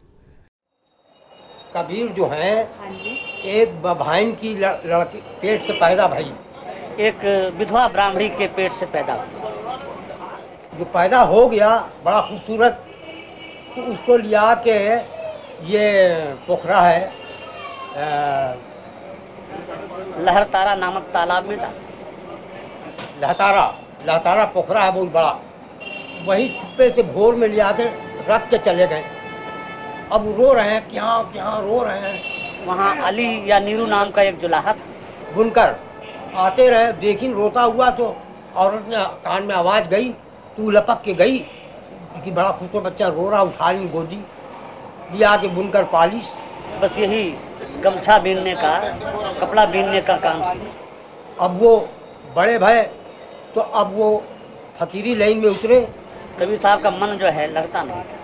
कबीर जो है एक बहन की लड़की पेट से पैदा भई, एक विधवा ब्राह्मणी के पेट से पैदा जो पैदा हो गया बड़ा खूबसूरत, तो उसको लिया के ये पोखरा है लहरतारा नामक तालाब में डाल। लहतारा पोखरा है बहुत बड़ा, वहीं चुप्पे से भोर में ले आके रख के चले गए। अब रो रहे हैं, क्या रो रहे हैं। वहाँ अली या नीरू नाम का एक जुलाहा बुनकर आते रहे, लेकिन रोता हुआ तो औरत ने कान में आवाज़ गई, तू लपक के गई कि बड़ा खुश बच्चा रो रहा, उठा ली गोदी, लिया के बुनकर पालिश। बस यही गमछा बीनने का, कपड़ा बीनने का काम से। अब वो बड़े भय तो अब वो फकीरी लाइन में उतरे। कबीर साहब का मन जो है लगता नहीं था।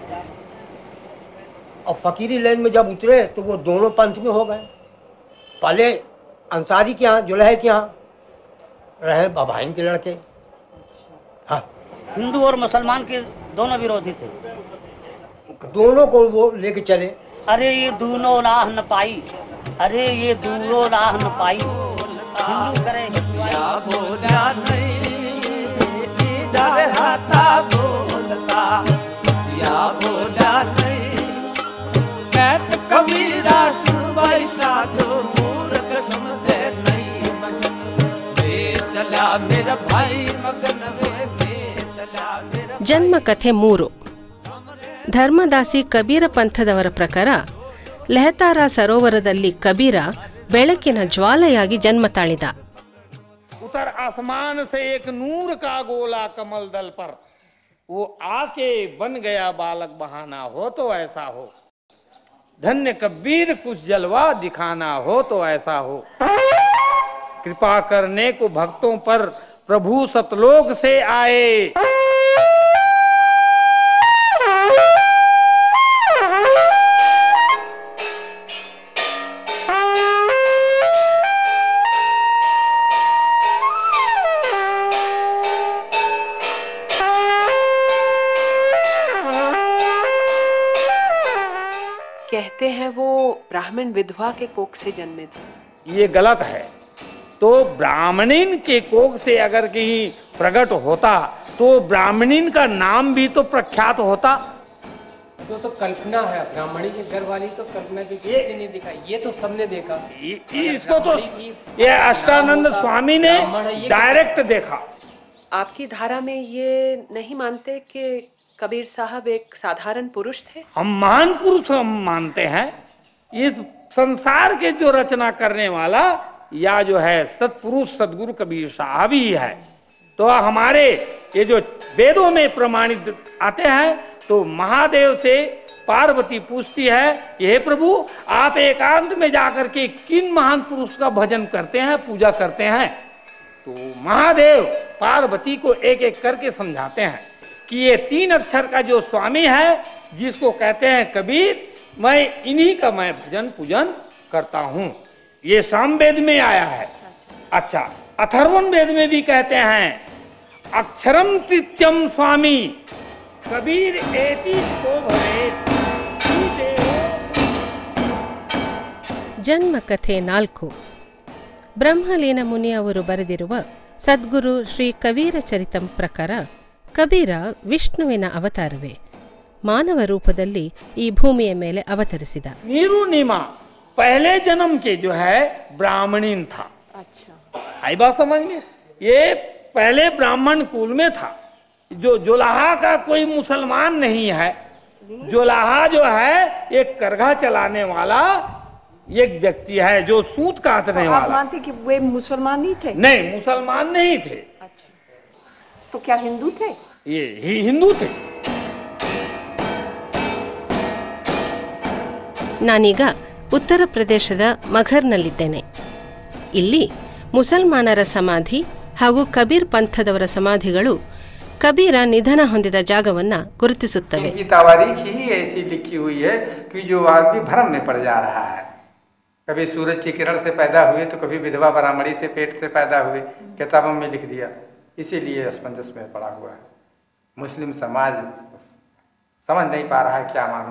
और फकीरी लाइन में जब उतरे तो वो दोनों पंथ में हो गए। पहले अंसारी के यहाँ, जुलहे के यहाँ रहे बहन के लड़के। हाँ, हिंदू और मुसलमान के दोनों विरोधी थे, दोनों को वो लेके चले। अरे ये दोनों राह न पाई, अरे ये दोनों राह न पाई, हिंदू करे बोला नहीं डर हाथा बोलता, या बोला नहीं कहत कबीरा सुनवाई साधो मूर्ख समझे नहीं मगन वे चला मेरा भाई मगन वे चला मेरा. ಜನ್ಮ ಕಥೆ 3. ಧರ್ಮದಾಸಿ ಕಬೀರ ಪಂಥದವರ ಪ್ರಕಾರ ಲೆಹತಾರ ಸರೋವರದಲ್ಲಿ ಕಬೀರ ಬೆಳಕಿನ ಜ್ವಾಲೆಯಾಗಿ ಜನ್ಮ ತಾಳಿದ. उतर आसमान से एक नूर का गोला कमल दल पर, वो आके बन गया बालक बहाना हो तो ऐसा हो, धन्य कबीर कुछ जलवा दिखाना हो तो ऐसा हो, कृपा करने को भक्तों पर प्रभु सतलोक से आए. कहते हैं वो ब्राह्मण विधवा के कोख से जन्मे थे. ये गलत है. तो ब्राह्मणीन के कोख से अगर कहीं प्रकट होता तो ब्राह्मणीन का नाम भी तो प्रख्यात होता. तो कल्पना है, ब्राह्मणी के घर वाली तो कल्पना की किसी नहीं दिखा, ये तो सबने देखा. इसको तो ये अष्टानंद स्वामी ने डायरेक्ट देखा. आपकी धारा में ये नहीं मानते कि कबीर साहब एक साधारण पुरुष थे? हम महान पुरुष हम मानते हैं. इस संसार के जो रचना करने वाला या जो है सत्पुरुष सदगुरु कबीर साहब ही है. तो हमारे ये जो वेदों में प्रमाणित आते हैं, तो महादेव से पार्वती पूछती है, ये प्रभु आप एकांत में जाकर के किन महान पुरुष का भजन करते हैं, पूजा करते हैं? तो महादेव पार्वती को एक एक करके समझाते हैं कि ये 3 अक्षर का जो स्वामी है, जिसको कहते हैं कबीर, मैं इन्हीं का मैं भजन पूजन करता हूँ. ये सामवेद में आया है. अच्छा, अथर्वण वेद में भी कहते हैं अक्षरम तृतीयम स्वामी कबीर एति को भरे. ಜನ್ಮ ಕಥೆ 4. ಬ್ರಹ್ಮಲೀನ ಮುನಿ ಅವರು ಬರೆದಿರುವ ಸದ್ಗುರು ಶ್ರೀ ಕಬೀರ ಚರಿತಂ ಪ್ರಕಾರ ಕಬೀರ ವಿಷ್ಣುವಿನ ಅವತಾರವೇ. ಮಾನವ ರೂಪದಲ್ಲಿ ಈ ಭೂಮಿಯ ಮೇಲೆ ಅವತರಿಸಿದ. नीरू नीमा पहले जन्म के जो है ब्राह्मणीन था. अच्छा, आई बात समझ में? ये पहले ब्राह्मण कुल में था. जो जोलाहा का कोई मुसलमान नहीं है. जोलाहा जो है एक करघा चलाने वाला एक व्यक्ति है, जो सूत काटने आप वाला. मानते कि वे मुसलमान नहीं थे? नहीं, मुसलमान नहीं थे. अच्छा, तो क्या हिंदू थे? ये ही हिंदू थे. ನಾನೀಗ ಉತ್ತರ ಪ್ರದೇಶದ ಮಘರ್ನಲ್ಲಿದ್ದೇನೆ. ಇಲ್ಲಿ ಮುಸಲ್ಮಾನರ ಸಮಾಧಿ ಹಾಗೂ ಕಬೀರ್ ಪಂಥದವರ ಸಮಾಧಿಗಳು ಕಬೀರ ನಿಧನ ಹೊಂದಿದ ಜಾಗವನ್ನು ಗುರುತಿಸುತ್ತವೆ. इनकी तावारीख ही ऐसी लिखी हुई है कि जो आदमी भ्रम में पड़ जा रहा है. कभी सूरज की किरण से पैदा हुए तो कभी विधवा ब्राह्मणी से पेट से पैदा हुए, किताबों में लिख दिया. इसीलिए असमंजस में पड़ा हुआ है। मुस्लिम समाज समझ नहीं पा रहा है क्या मानो।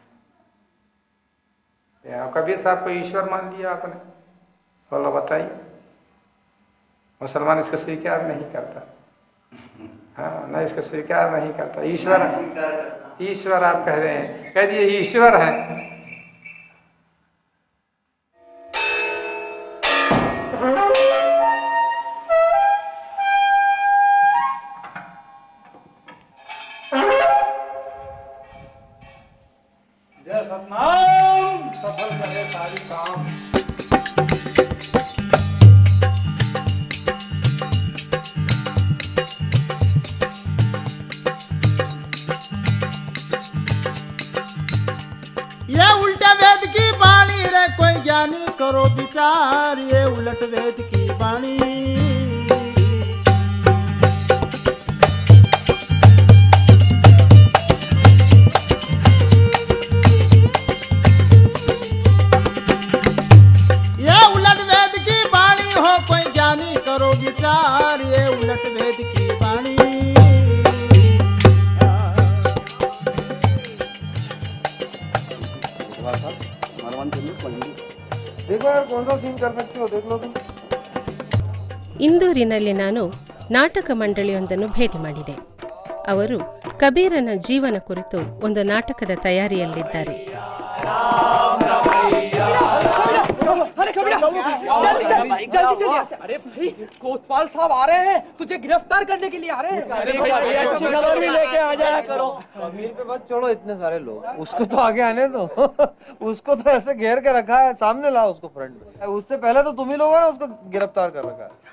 कबीर साहब को ईश्वर मान लिया आपने, बोलो बताइए। मुसलमान इसको स्वीकार नहीं करता, हाँ ना, इसको स्वीकार नहीं करता। ईश्वर, ईश्वर आप कह रहे हैं, कह दिए ईश्वर है। जय सतनाम, सफल करे सारी काम। ये उल्टे वेद की बाणी रे कोई ज्ञानी करो विचार, ये उलट वेद की बाणी। ये उलट वेद की बाणी हो कोई ज्ञानी करो विचार, ये उलट वेद की बाणी। देखो यार कौन सा सीन कर सकते हो, देख लो तुम। ಇಂದೂರಿನಲ್ಲಿ ನಾನು ನಾಟಕ ಮಂಡಳಿಯೊಂದನ್ನು ಭೇಟಿ ಮಾಡಿದೆ. ಅವರು ಕಬೀರನ ಜೀವನ ಕುರಿತು ಒಂದು ನಾಟಕದ ತಯಾರಿಯಲ್ಲಿದ್ದಾರೆ. जल्दी चलिए। अरे भाई कोतवाल साहब आ रहे हैं, तुझे गिरफ्तार करने के लिए आ रहे हैं। अरे भाई अच्छी खबर भी लेके आ जाया करो। कबीर पे बस छोड़ो इतने सारे लोग, उसको तो आगे आने दो। उसको तो ऐसे घेर के रखा है, सामने लाओ उसको फ्रंट में। उससे पहले तो तुम ही लोगों ने उसको गिरफ्तार कर रखा है।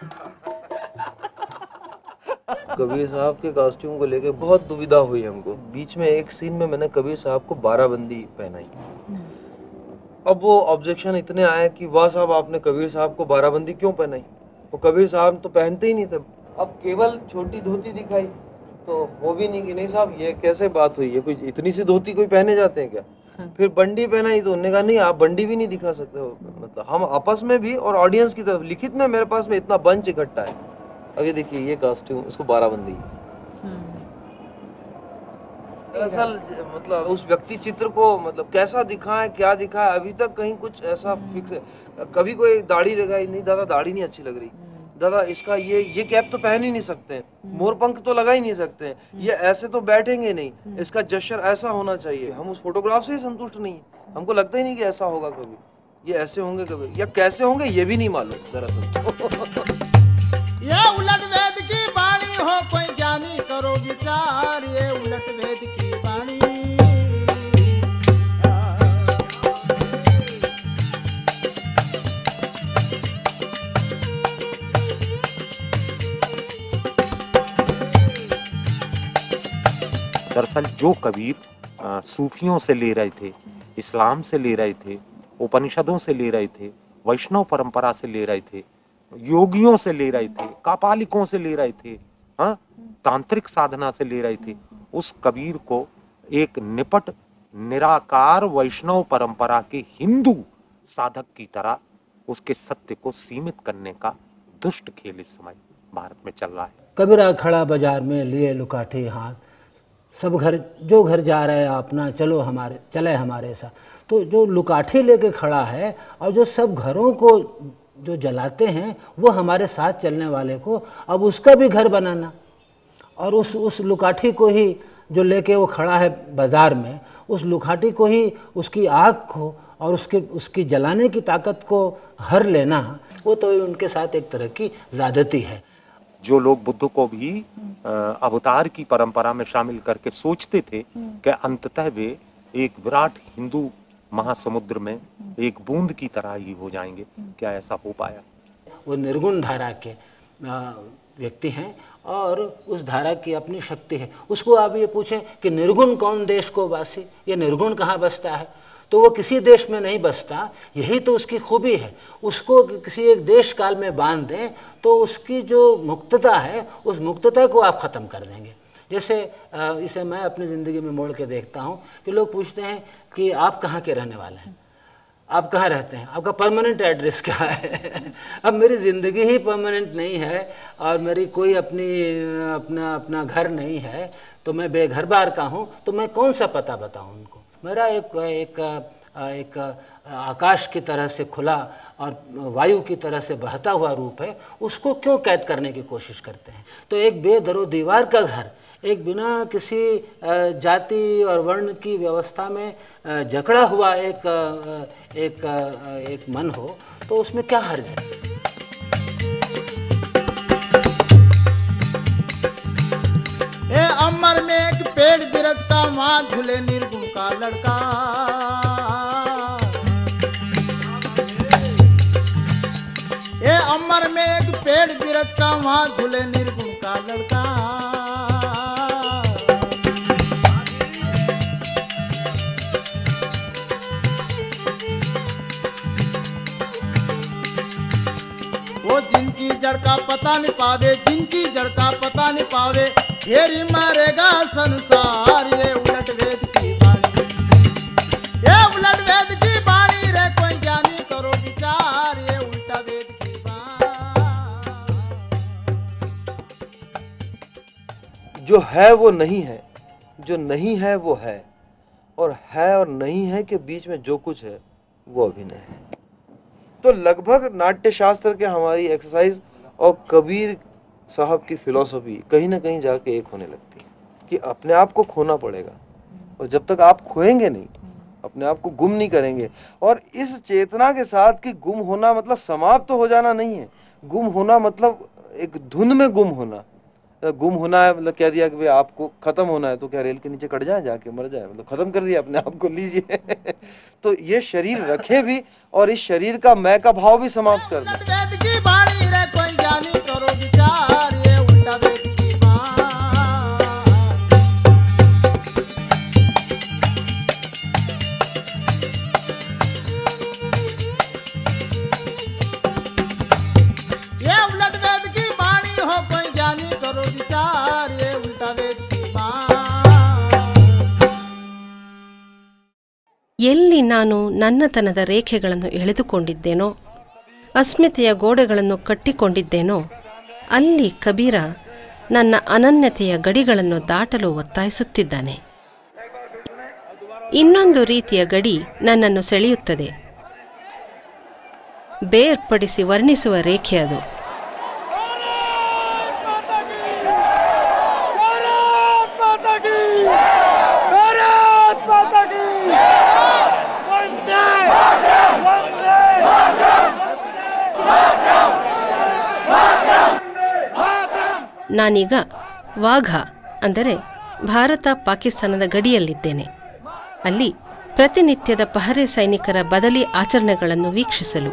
कबीर साहब के कॉस्ट्यूम को लेके बहुत दुविधा हुई हमको। बीच में एक सीन में मैंने कबीर साहब को 12 बंदी पहनाई। अब वो ऑब्जेक्शन इतने आए कि वाह साहब आपने कबीर साहब को 12 बंदी क्यों पहनाई, वो कबीर साहब तो पहनते ही नहीं थे। अब केवल छोटी धोती दिखाई तो वो भी नहीं कि नहीं साहब ये कैसे बात हुई है, कोई इतनी सी धोती कोई पहने जाते हैं क्या। फिर बंडी पहनाई तो उन्होंने कहा नहीं आप बंडी भी नहीं दिखा सकते हो। मतलब हम आपस में भी और ऑडियंस की तरफ लिखित में मेरे पास में इतना बंच इकट्ठा है। अब ये देखिए ये कॉस्ट्यूम, इसको 12 बंदी। दरअसल मतलब उस व्यक्ति चित्र को मतलब कैसा दिखाएं क्या दिखाएं अभी तक कहीं कुछ ऐसा फिक्र। कभी कोई दाढ़ी लगाई नहीं, दादा दाढ़ी नहीं अच्छी लग रही, दादा इसका ये कैप तो पहन ही नहीं सकते, मोर पंख तो लगा ही नहीं सकते, ये ऐसे तो बैठेंगे नहीं, इसका जस्चर ऐसा होना चाहिए। हम उस फोटोग्राफ से ही संतुष्ट नहीं है, हमको लगता ही नहीं कि ऐसा होगा कभी, ये ऐसे होंगे कभी या कैसे होंगे ये भी नहीं मालूम दरअसल। ये उलट वेद की बाणी हो कोई ज्ञानी करो विचार, ये उलट वेद की बाणी। दरअसल जो कबीर सूफियों से ले रहे थे, इस्लाम से ले रहे थे, उपनिषदों से ले रहे थे, वैष्णव परंपरा से ले रहे थे, योगियों से ले रहे थे, कापालिकों से ले रहे थे, हाँ तांत्रिक साधना से ले रहे थे, उस कबीर को एक निपट निराकार वैष्णव परंपरा के हिंदू साधक की तरह उसके सत्य को सीमित करने का दुष्ट खेल इस समय भारत में चल रहा है। कबीरा खड़ा बाजार में लिए लुकाठी हाथ, सब घर जो घर जा रहे हैं अपना चलो हमारे चले हमारे साथ। तो जो लुकाठी लेके खड़ा है और जो सब घरों को जो जलाते हैं वो हमारे साथ चलने वाले को अब उसका भी घर बनाना और उस लुकाठी को ही जो लेके वो खड़ा है बाज़ार में, उस लुकाठी को ही उसकी आग को और उसकी जलाने की ताकत को हर लेना, वो तो उनके साथ एक तरह की ज़्यादती है। जो लोग बुद्ध को भी अवतार की परंपरा में शामिल करके सोचते थे कि अंततः वे एक विराट हिंदू महासमुद्र में एक बूंद की तरह ही हो जाएंगे, क्या ऐसा हो पाया? वो निर्गुण धारा के व्यक्ति हैं और उस धारा की अपनी शक्ति है। उसको आप ये पूछें कि निर्गुण कौन देश को वासी, ये निर्गुण कहाँ बसता है, तो वो किसी देश में नहीं बसता। यही तो उसकी खूबी है। उसको किसी एक देश काल में बांध दें तो उसकी जो मुक्तता है उस मुक्तता को आप ख़त्म कर देंगे। जैसे इसे मैं अपनी ज़िंदगी में मोड़ के देखता हूँ कि लोग पूछते हैं कि आप कहाँ के रहने वाले हैं। आप कहाँ रहते हैं, आपका परमानेंट एड्रेस क्या है। अब मेरी ज़िंदगी ही परमानेंट नहीं है और मेरी कोई अपना घर नहीं है, तो मैं बेघर बार का हूँ, तो मैं कौन सा पता बताऊँ उनको। मेरा एक आकाश की तरह से खुला और वायु की तरह से बहता हुआ रूप है, उसको क्यों कैद करने की कोशिश करते हैं। तो एक बेदरो दीवार का घर, एक बिना किसी जाति और वर्ण की व्यवस्था में जकड़ा हुआ एक मन हो, तो उसमें क्या हर्ज है। ए अमर में एक पेड़ बिरज का, वहाँ झूले निर्गुण का लड़का। ए अमर में एक पेड़ बिरज का, वहाँ झूले निर्गुण का लड़का। वो जिनकी जड़ का पता नहीं पावे, जिनकी जड़ का पता नहीं पावे, घेरी मारेगा संसार। ये उलट वेद की वाणी, ये उलट वेद की वाणी रे, कोई ज्ञानी करो विचार। ये उल्टा वेद की वाणी। जो है वो नहीं है, जो नहीं है वो है, और नहीं है के बीच में जो कुछ है वो अभिनय है। तो लगभग नाट्य शास्त्र के हमारी एक्सरसाइज और कबीर साहब की फिलॉसफी कहीं ना कहीं जाके एक होने लगती है कि अपने आप को खोना पड़ेगा, और जब तक आप खोएंगे नहीं, अपने आप को गुम नहीं करेंगे, और इस चेतना के साथ कि गुम होना मतलब समाप्त तो हो जाना नहीं है, गुम होना मतलब एक धुन में गुम होना। गुम होना है मतलब कह दिया कि भाई आपको खत्म होना है, तो क्या रेल के नीचे कट जाए, जाके मर जाए, मतलब खत्म कर दिया अपने आप को, लीजिए। तो ये शरीर रखे भी और इस शरीर का मैं का भाव भी समाप्त कर दे। वेद की वाणी रे, कोई ज्ञानी करो विचार। ये उल्टा वेद की वाणी। ये उलट वेद की वाणी हो, कोई ज्ञानी करो विचार। ये उल्टा वेद की वाणी। ಎಲ್ಲಿ ನಾನು ನನ್ನತನದ ರೇಖೆಗಳನ್ನು ಎಳೆದುಕೊಂಡಿದ್ದೇನೋ, ಅಸ್ಮಿತೆಯ ಗೋಡೆಗಳನ್ನು ಕಟ್ಟಿಕೊಂಡಿದ್ದೇನೋ, ಅಲ್ಲಿ ಕಬೀರ ನನ್ನ ಅನನ್ಯತೆಯ ಗಡಿಗಳನ್ನು ದಾಟಲು ಒತ್ತಾಯಿಸುತ್ತಿದ್ದಾನೆ. ಇನ್ನೊಂದು ರೀತಿಯ ಗಡಿ ನನ್ನನ್ನು ಸೆಳೆಯುತ್ತದೆ, ಬೇರ್ಪಡಿಸಿ ವರ್ಣಿಸುವ ರೇಖೆ ಅದು. ನಾನೀಗ ವಾಘಾ ಅಂದರೆ ಭಾರತ ಪಾಕಿಸ್ತಾನದ ಗಡಿಯಲ್ಲಿದ್ದೇನೆ. ಅಲ್ಲಿ ಪ್ರತಿನಿತ್ಯದ ಪಹರೆ ಸೈನಿಕರ ಬದಲಿ ಆಚರಣೆಗಳನ್ನು ವೀಕ್ಷಿಸಲು.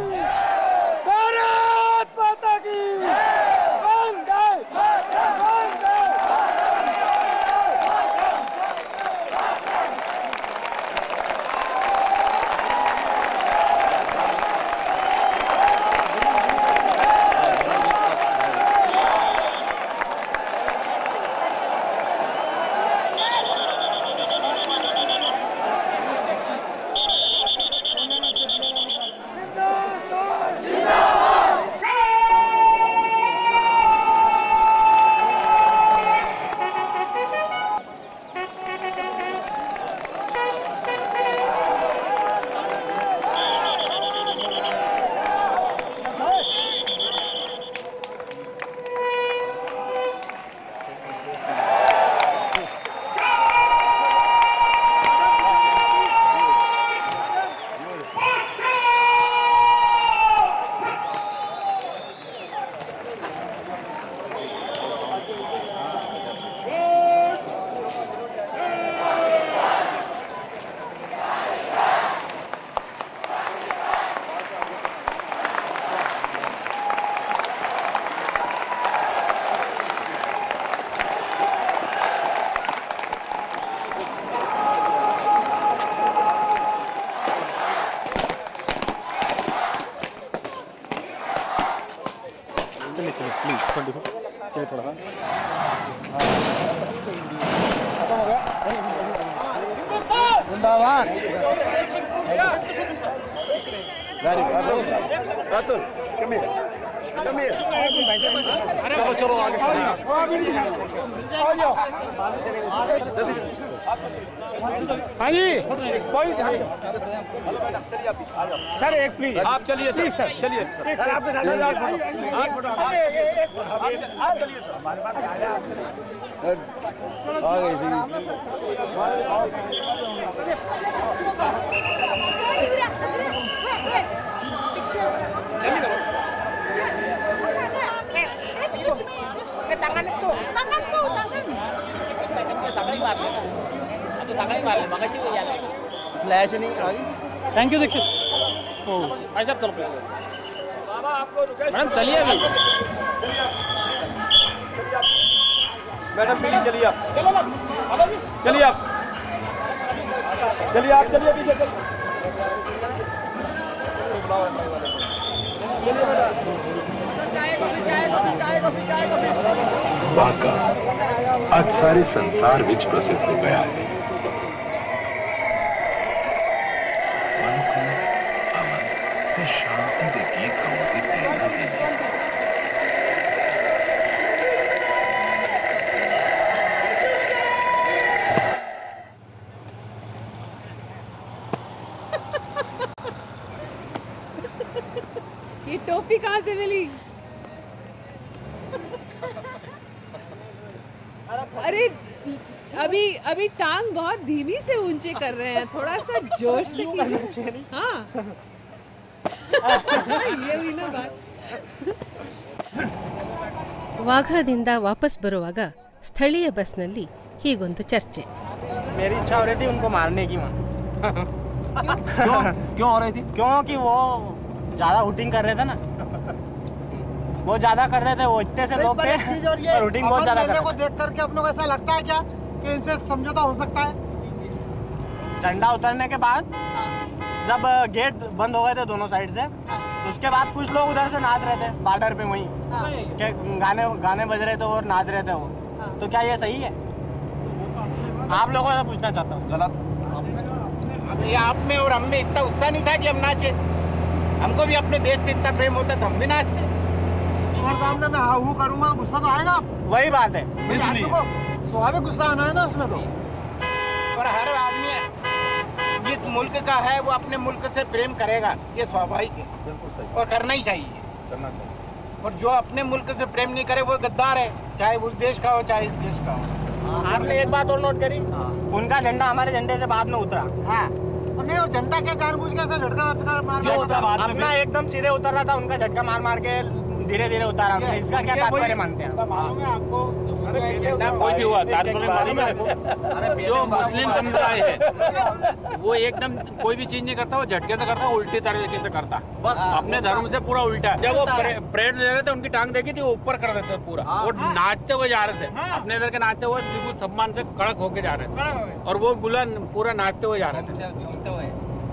वृंदावन चलो चलो आगे हाँ जी कोई सर एक प्लीज आप चलिए सर चलिए सर आपके साथ आप चलिए आ गई थी फ्लैश नहीं आ गई। Thank you Dikshit. भाई साहब चलो प्लीज। मैडम चलिए अभी। मैडम प्लीज चलिए आप। चलिए आप चलिए आप चलिए पीछे वाका आज सारे संसार विच प्रसिद्ध हो गया है। मन को अमन ते शांति दे गीत गाउण दी प्रेरणा देंदी है। ये टोपी कहाँ से मिली? अरे अभी अभी टांग बहुत धीमी से ऊंचे कर रहे हैं, थोड़ा सा जोश से कीजिए। हाँ ये हुई ना बात। ವಾಘದಿಂದ ವಾಪಸ್ ಬರುವಾಗ ಸ್ಥಳೀಯ ಬಸ್ನಲ್ಲಿ ಹೀಗೊಂದು ಚರ್ಚೆ. मेरी इच्छा हो रही थी उनको मारने की माँ। क्यों हो रही थी? क्योंकि वो ज्यादा हुटिंग कर रहे थे ना, वो ज्यादा कर रहे थे, वो इतने से लोग थे और हुटिंग बहुत ज्यादा कर रहे थे। देख करके अपने को ऐसा लगता है क्या कि इनसे समझौता हो सकता है? झंडा उतरने के बाद जब गेट बंद हो गए थे दोनों साइड से, उसके बाद कुछ लोग उधर से नाच रहे थे बॉर्डर पे, वहीं के गाने बज रहे थे और नाच रहे थे वो। तो क्या ये सही है? आप लोगों से पूछना चाहता हूँ। गलत। अभी आप में और हम में इतना उत्साह नहीं था कि हम नाचे। हमको भी अपने देश से इतना प्रेम होता तो हम भी नाचते। और सामने मैं हाउ करूंगा तो गुस्सा तो आएगा। वही बात है, को स्वाभाविक गुस्सा आना है ना उसमें तो। और हर आदमी जिस मुल्क का है वो अपने मुल्क से प्रेम करेगा, ये स्वाभाविक है। बिल्कुल सही और करना ही चाहिए। करना चाहिए। और जो अपने मुल्क से प्रेम नहीं करे वो गद्दार है, चाहे उस देश का हो चाहे इस देश का हो। आपने एक बात और नोट करी, उनका झंडा हमारे झंडे से बाद में उतरा। हाँ नहीं, और झंडा क्या जानबूझ के ऐसा झटका मार अपना एकदम सीधे उतर रहा था, उनका झटका मार मार के धीरे धीरे उतारा। इसका क्या तात्पर्य मानते हैं? कोई भी हुआ तात्पर्य मालूम है? जो मुस्लिम समुदाय है वो एकदम कोई भी चीज नहीं करता, वो झटके से करता, उल्टी तरीके से करता। अपने धर्म से पूरा उल्टा है। जब वो परेड ले रहे थे, उनकी टांग देखी थी, वो ऊपर कर देते पूरा। वो नाचते हुए जा रहे थे, अपने इधर के नाचते हुए बिल्कुल सम्मान से कड़क होके जा रहे थे, और वो बुलंद पूरा नाचते हुए जा रहे थे, घूमते हुए।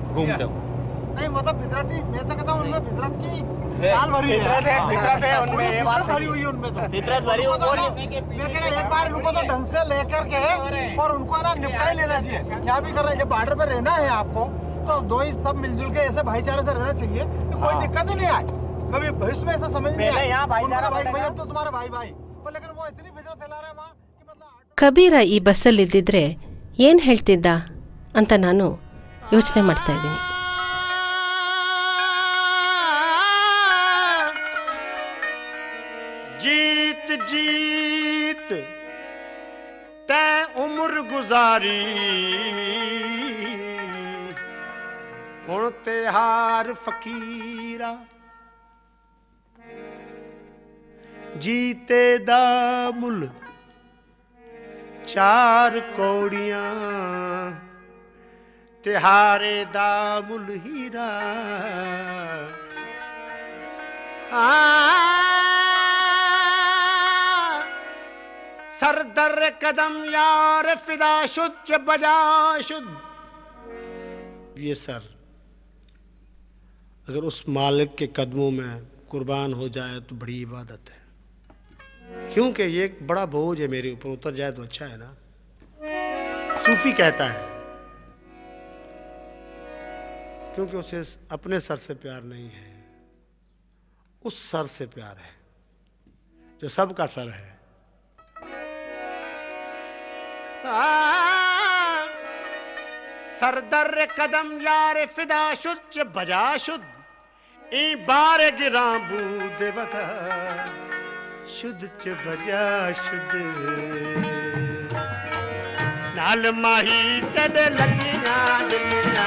नहीं मतलब फितरती, मैं तो कहता हूँ उनमें फितरत की चाल भरी है। फितरत है उनमें, ये बात भरी हुई है उनमें तो। फितरत भरी हुई। मैं कह रहा एक बार उनको तो ढंग से लेकर के और उनको ना निपटा ही लेना चाहिए। यहाँ भी कर रहे हैं, जब बॉर्डर पे रहना है आपको तो दो ही सब मिलजुल के ऐसे भाईचारे से रहना चाहिए तो कोई दिक्कत ही नहीं आए। कभी भविष्य में ऐसा समझ नहीं आए। भाई अब तो तुम्हारा भाई भाई, लेकिन वो इतनी फितरत फैला रहे हैं वहाँ कि मतलब। ಕಬೀರ ಈ ಬಸ್ಸಲ್ಲಿದ್ದಿದ್ರೆ ಏನು ಹೇಳ್ತಿದ್ದ ಅಂತ ನಾನು ಯೋಚನೆ ಮಾಡ್ತಾ ಇದ್ದೀನಿ. जीत जीत तै उम्र गुजारी हुण ते हार फकीरा जीते दा मुल चार कौड़ियां तिहारे दा मुल हीरा सरदर कदम यार फिदा शुद्ध बजा शुद्ध। ये सर अगर उस मालिक के कदमों में कुर्बान हो जाए तो बड़ी इबादत है, क्योंकि ये एक बड़ा बोझ है मेरे ऊपर, उतर जाए तो अच्छा है ना। सूफी कहता है क्योंकि उसे अपने सर से प्यार नहीं है, उस सर से प्यार है जो सबका सर है। सरदर कदम यार फिदा शुद्ध बजा शुद्ध ई बार गिरा बूद बता शुद्ध च बजा शुद्ध नाल माही तेरे लगियां दिलियां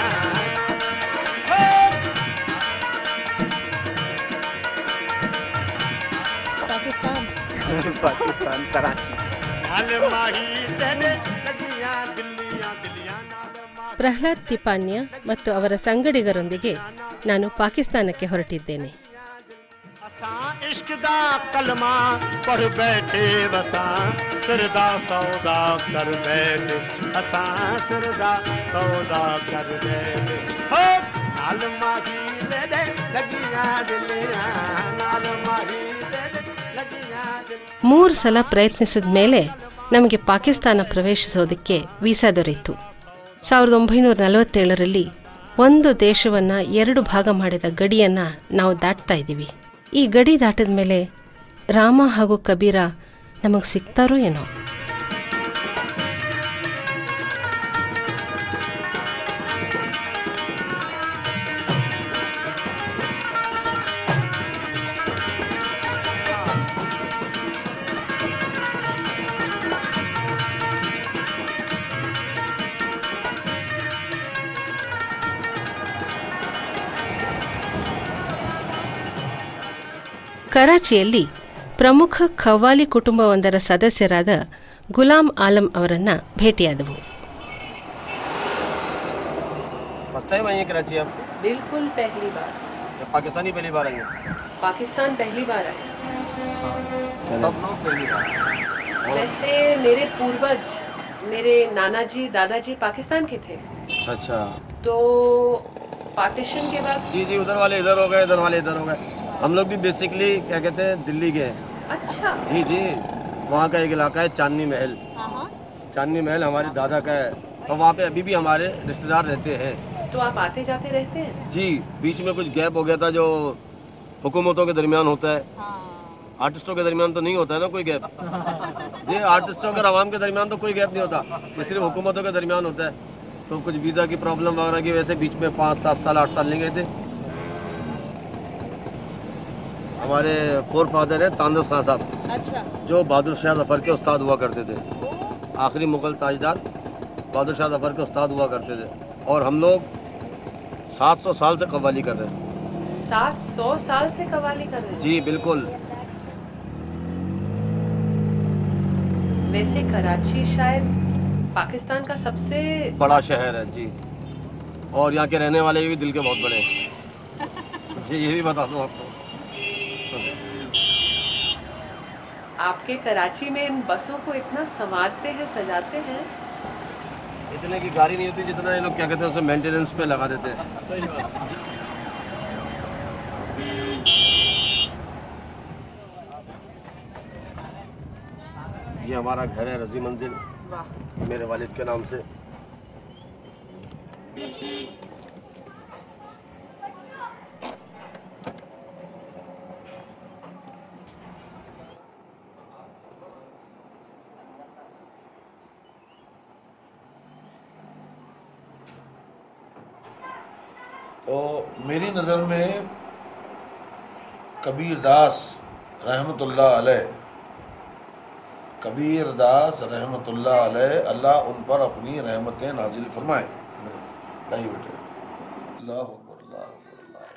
पाकिस्तान कराची नाल माही तेरे लगियां दिलियां दिलियां ಪ್ರಹ್ಲಾದ್ ಟಿಪಾನ್ಯ ಮತ್ತು ಅವರ ಸಂಗಡಿಗರೊಂದಿಗೆ ನಾನು ಪಾಕಿಸ್ತಾನಕ್ಕೆ ಹೊರಟಿದ್ದೇನೆ. इश्क दा कलमा पढ़ बैठे वसां सिरदा सौदा कर बैठे असां सिरदा सौदा कर बैठे हो नाल माही दे दे लगियां दिलियां नाल माही दे दे लगियां दिल 3 ಸಲ ಪ್ರಯತ್ನಿಸಿದ ಮೇಲೆ ನಮಗೆ ಪಾಕಿಸ್ತಾನ ಪ್ರವೇಶಿಸೋದಕ್ಕೆ ವೀಸಾ ದೊರೆಯಿತು. 1947ರಲ್ಲಿ ಒಂದು ದೇಶವನ್ನು 2 ಭಾಗ ಮಾಡಿದ ಗಡಿಯನ್ನು ನಾವು ದಾಟ್ತಾ ಇದ್ದೀವಿ. ಈ ಗಡಿ ದಾಟಿದ ಮೇಲೆ ರಾಮ ಹಾಗೂ ಕಬೀರ ನಮಗೆ ಸಿಗ್ತಾರೋ ಏನೋ. ಕರಾಚಿಯಲ್ಲಿ ಪ್ರಮುಖ ಖವ್ವಾಲಿ ಕುಟುಂಬವೊಂದರ ಸದಸ್ಯರಾದ ಗುಲಾಂ ಆಲಂ ಅವರನ್ನು ಭೇಟಿಯಾದವು. बिल्कुल पहली बार. पाकिस्तानी पहली बार आई है? पाकिस्तान पहली बार आए. सब लोग पहली बार. वैसे मेरे पूर्वज, मेरे नाना जी दादाजी पाकिस्तान के थे. अच्छा. तो पार्टीशन के बाद जी जी उधर वाले इधर हो गए, इधर वाले इधर हो गए. हम लोग भी बेसिकली क्या कहते हैं दिल्ली के. अच्छा. जी जी वहाँ का एक इलाका है चांदनी महल. चांदनी महल हमारे दादा का है और वहाँ पे अभी भी हमारे रिश्तेदार रहते हैं. तो आप आते जाते रहते हैं? जी बीच में कुछ गैप हो गया था जो हुकूमतों के दरमियान होता है. आर्टिस्टों के दरमियान तो नहीं होता है ना कोई गैप. जी आर्टिस्टों और आवाम के दरमियान तो कोई गैप नहीं होता, ये सिर्फ हुकूमतों के दरमियान होता है. तो कुछ वीज़ा की प्रॉब्लम वगैरह की वजह से बीच में 5, 7 साल 8 साल नहीं गए थे. हमारे फोर फादर है तानदस खान साहब. अच्छा. जो बहादुर शाह जफर के उस्ताद हुआ करते थे. आखिरी मुगल ताजदार बहादुर शाह जफर के उस्ताद हुआ करते थे. और हम लोग 700 साल से कव्वाली कर रहे हैं. 700 साल से कव्वाली कर रहे हैं? जी बिल्कुल. वैसे कराची शायद पाकिस्तान का सबसे बड़ा शहर है जी. और यहाँ के रहने वाले भी दिल के बहुत बड़े हैं. जी ये भी बता दूँ आपको. आपके कराची में इन बसों को इतना संवारते हैं, सजाते हैं. इतने की गाड़ी नहीं होती जितना ये लोग क्या कहते हैं उसे मेंटेनेंस पे लगा देते हैं. सही बात. ये हमारा घर है रजी मंजिल मेरे वालिद के नाम से. तो मेरी नज़र में कबीर दास रहमतुल्लाह अलैह, कबीर दास रहमतुल्लाह अलैह, अल्लाह उन पर अपनी रहमतें नाजिल फरमाए. नहीं बेटे, अल्लाह अकबर, अल्लाह अकबर, अल्लाह.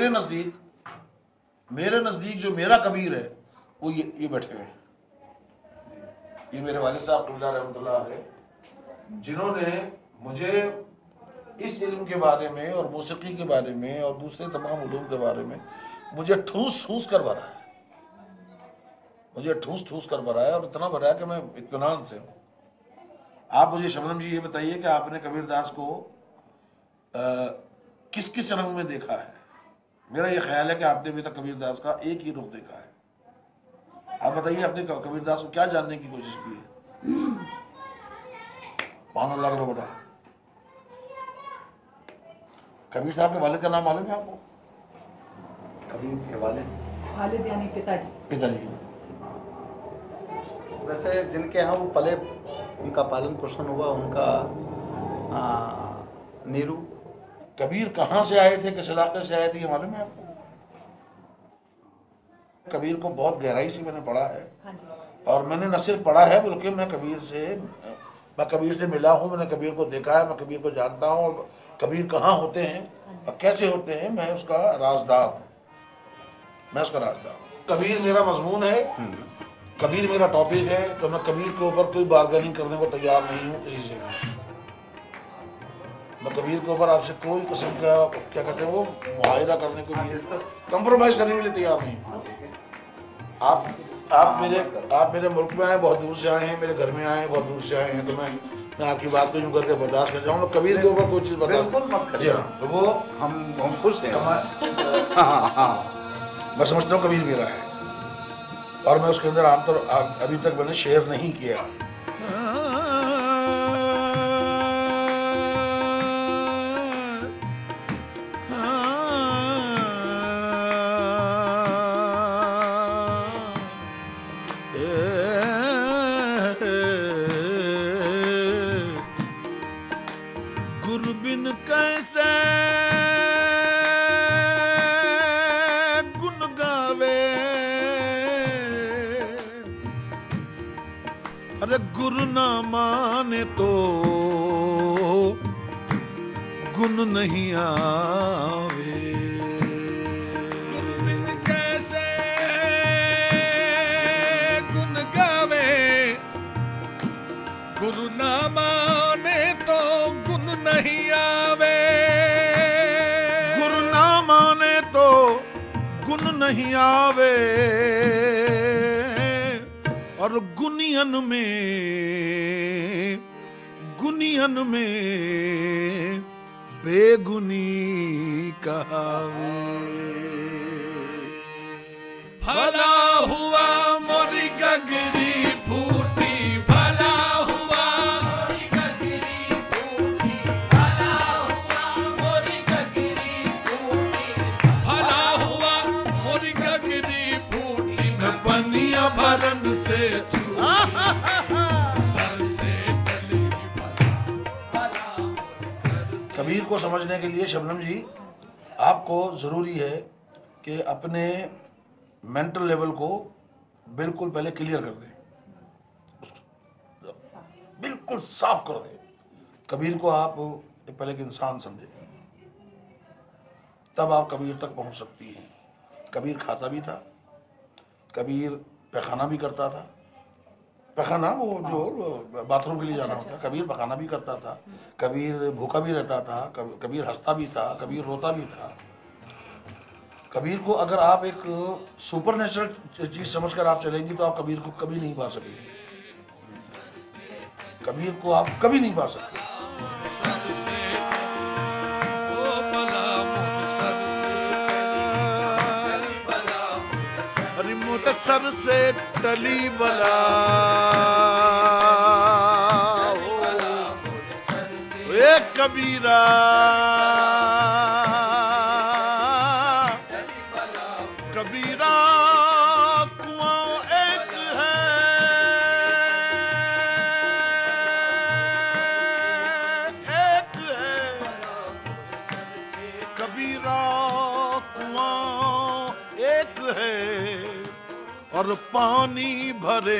मेरे नज़दीक जो मेरा कबीर है वो ये बैठे हुए हैं. ये मेरे वालिद साहब रहमतुल्लाह अलैह, जिन्होंने मुझे इस इल्म के बारे में और मौसीकी के बारे में और दूसरे तमाम उलूम के बारे में मुझे ठूस ठूस कर भरा है. मुझे ठूस ठूस कर भरा है और इतना भरा है कि मैं इत्मीनान से हूँ. आप मुझे शबनम जी ये बताइए कि आपने कबीर दास को किस किस रंग में देखा है? मेरा ये ख्याल है कि आपने अभी तक कबीर दास का एक ही रुख देखा है. आप बताइए आपने कबीर दास को क्या जानने की कोशिश की है? पान अल्लाह का बेटा कबीर साहब के वालिद का नाम मालूम है आपको? कबीर के वालिद यानी पिताजी। पिताजी। वैसे जिनके यहाँ वो पले, उनका पालन पोषण हुआ, उनका नीरू। कबीर कहाँ से आए थे, किस इलाके से आए थे, ये मालूम है आपको? कबीर को बहुत गहराई से मैंने पढ़ा है, और मैंने न सिर्फ पढ़ा है बल्कि मैं कबीर से मिला हूँ, मैंने कबीर को देखा है, मैं कबीर को जानता हूँ, और कबीर कहाँ होते हैं और कैसे होते हैं, मैं उसका राजदार हूँ, मैं उसका राजदार हूँ। कबीर मेरा मजमून है, कबीर मेरा टॉपिक है, तो मैं कबीर के ऊपर कोई बार्गेनिंग करने को तैयार नहीं हूँ किसी से भी। मैं कबीर के ऊपर आपसे कोई किस्म का क्या कहते हैं वो मुआहिदा करने को लिए, कंप्रोमाइज करने के लिए तैयार नहीं हूँ। आप मेरे मुल्क में आए, बहुत दूर से आए हैं, मेरे घर में आए हैं, बहुत दूर से आए हैं, तो मैं आपकी बात को यूँ करके बर्दाश्त कर जाऊँगा। कबीर के ऊपर कोई चीज़ बता जी हाँ, तो वो हम खुश हैं। मैं समझता हूँ कबीर मेरा है, और मैं उसके अंदर आमतौर अभी तक मैंने शेयर नहीं किया। गुरबिन कैसे गुन गावे, अरे गुरु ना माने तो गुन नहीं आवे। गुरबिन कैसे गुन गावे, गुरु ना माने तो गुन नहीं आवे। गुरु ना माने तो गुन नहीं आवे, और गुनियन में बेगुनी कहावे। भला हुआ मोरी गगरी फूटी, भला हुआ मोरी गगरी फूटी, भला हुआ मोरी गगरी फूटी, भला हुआ मोरी गगरी फूटी, मैं पनिया भरन से सर से टली कबीर को समझने के लिए शबनम जी आपको ज़रूरी है कि अपने मेंटल लेवल को बिल्कुल पहले क्लियर कर दें, बिल्कुल साफ कर दें। कबीर को आप पहले एक इंसान समझें, तब आप कबीर तक पहुंच सकती हैं। कबीर खाता भी था, कबीर पैखाना भी करता था। पैखाना वो जो बाथरूम के लिए जाना होता है, कबीर पैखाना भी करता था, कबीर भूखा भी रहता था, कबीर हंसता भी था, कबीर रोता भी था। कबीर को अगर आप एक सुपर नेचुरल चीज समझकर आप चलेंगी तो आप कबीर को कभी नहीं पा सकेंगे, कबीर को आप कभी नहीं पा सकते। सर से टली बला, ए कबीरा कबीरा कुआं एक है, एक है कबीरा कुआं एक है, और पानी भरे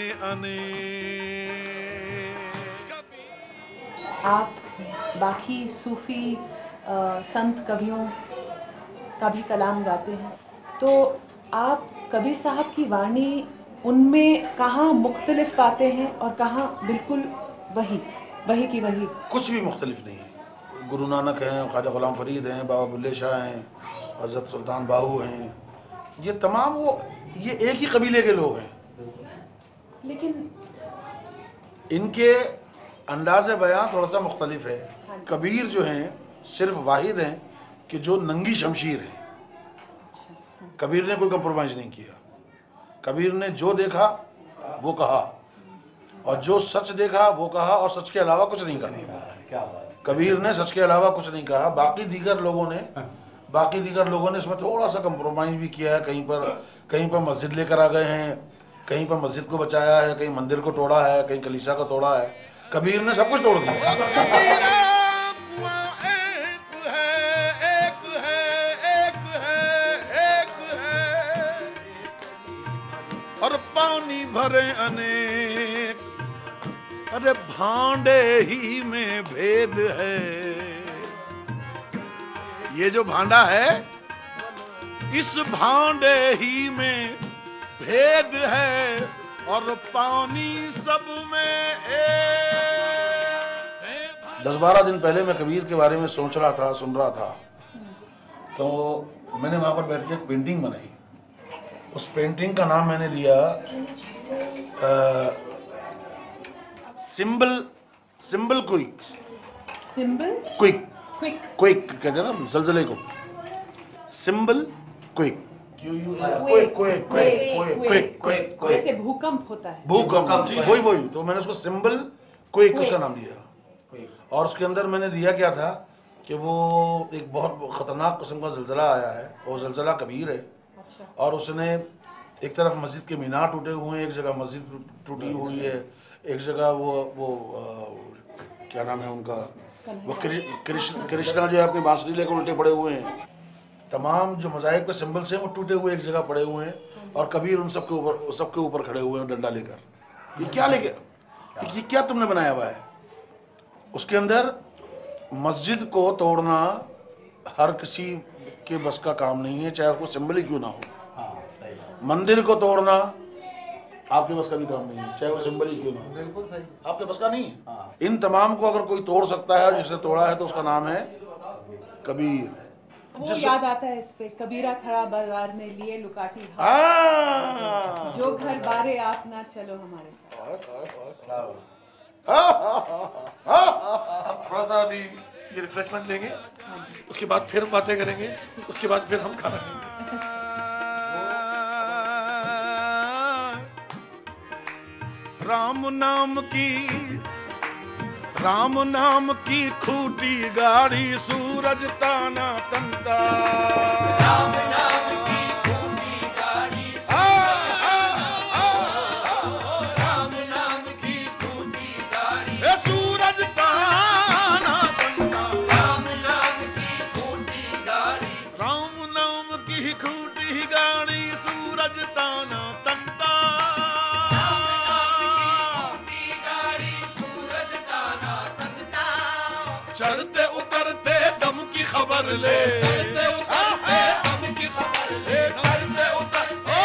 आप बाकी सूफी संत कवियों का भी कलाम गाते हैं, तो आप कबीर साहब की वाणी उनमें कहाँ मुख्तलिफ पाते हैं और कहाँ बिल्कुल वही की वही? कुछ भी मुख्तलिफ नहीं है। गुरु नानक हैं, ख्वाजा गुलाम फरीद हैं, बाबा बुल्ले शाह हैं, हज़रत सुल्तान बाहू हैं, ये तमाम ये एक ही कबीले के लोग हैं, लेकिन इनके अंदाज़ बयां थोड़ा सा मुख्तलिफ है। कबीर जो हैं सिर्फ वाहिद हैं कि जो नंगी शमशीर हैं। कबीर ने कोई कंप्रोमाइज़ नहीं किया, कबीर ने जो देखा वो कहा, और जो सच देखा वो कहा, और सच के अलावा कुछ नहीं कहा। कबीर ने सच के अलावा कुछ नहीं कहा। बाकी दीगर लोगों ने इसमें थोड़ा सा कंप्रोमाइज भी किया है। कहीं पर मस्जिद लेकर आ गए हैं, कहीं पर मस्जिद को बचाया है, कहीं मंदिर को तोड़ा है, कहीं कलीसिया को तोड़ा है। कबीर ने सब कुछ तोड़ दिया। और पानी भरे अनेक, अरे भांडे ही में भेद है। ये जो भांडा है, इस भांडे ही में भेद है, और पानी सब में 10-12 दिन पहले मैं कबीर के बारे में सोच रहा था, सुन रहा था, तो मैंने वहां पर बैठ के एक पेंटिंग बनाई। उस पेंटिंग का नाम मैंने लिया सिंबल क्विक। क्विक कहते हैं ना जलजले को, सिंबल क्विक। जैसे भूकंप होता है, भूकंप, वही। तो मैंने उसको सिंबल क्विक उसका नाम दिया। और उसके अंदर मैंने दिया क्या था कि वो एक बहुत खतरनाक किस्म का जलजला आया है। वो जलजला कबीर है। और उसने एक तरफ मस्जिद के मीनार टूटे हुए हैं, एक जगह मस्जिद टूटी हुई है, एक जगह वो क्या नाम है उनका, वो कृष्णा जो है अपनी बांसुरी लेकर उल्टे पड़े हुए हैं। तमाम जो मज़ाहिब के सिंबल से वो टूटे हुए एक जगह पड़े हुए हैं, और कबीर उन सबके ऊपर खड़े हुए हैं डंडा लेकर। ये क्या ये क्या तुमने बनाया हुआ है? उसके अंदर मस्जिद को तोड़ना हर किसी के बस का काम नहीं है, चाहे उसको सिंबल ही क्यों ना हो। मंदिर को तोड़ना आपके बस का भी काम नहीं है, चाहे वो सिंबल ही क्यों ना हो। बिल्कुल सही, आपके बस का नहीं है। इन तमाम को अगर कोई तोड़ सकता है, जिसने तोड़ा है तो उसका नाम है कबीर। वो याद आता है इस पे, कबीरा खड़ा बाजार में लिए लुकाठी, जो घर बारे आप ना चलो हमारे। अब थोड़ा सा अभी ये रिफ्रेशमेंट लेंगे, उसके बाद फिर बातें करेंगे, उसके बाद फिर हम खाना खाएंगे। राम नाम की खूटी गाड़ी, सूरज ताना तंता। राम नाम की खूटी गाड़ी, राम नाम की खूटी गाड़ी, सूरज ताना तंता। राम नाम की खूटी गाड़ी, राम नाम की खूटी गाड़ी, सूरज ताना तंता। चढ़ते उतरते दम की खबर ले, चढ़ते उतरते दम की खबर ले, चढ़ते उतरते,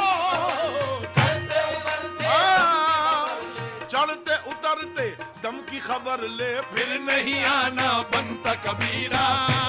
चढ़ते उतरते दम की खबर ले, फिर नहीं आना बनता कबीरा।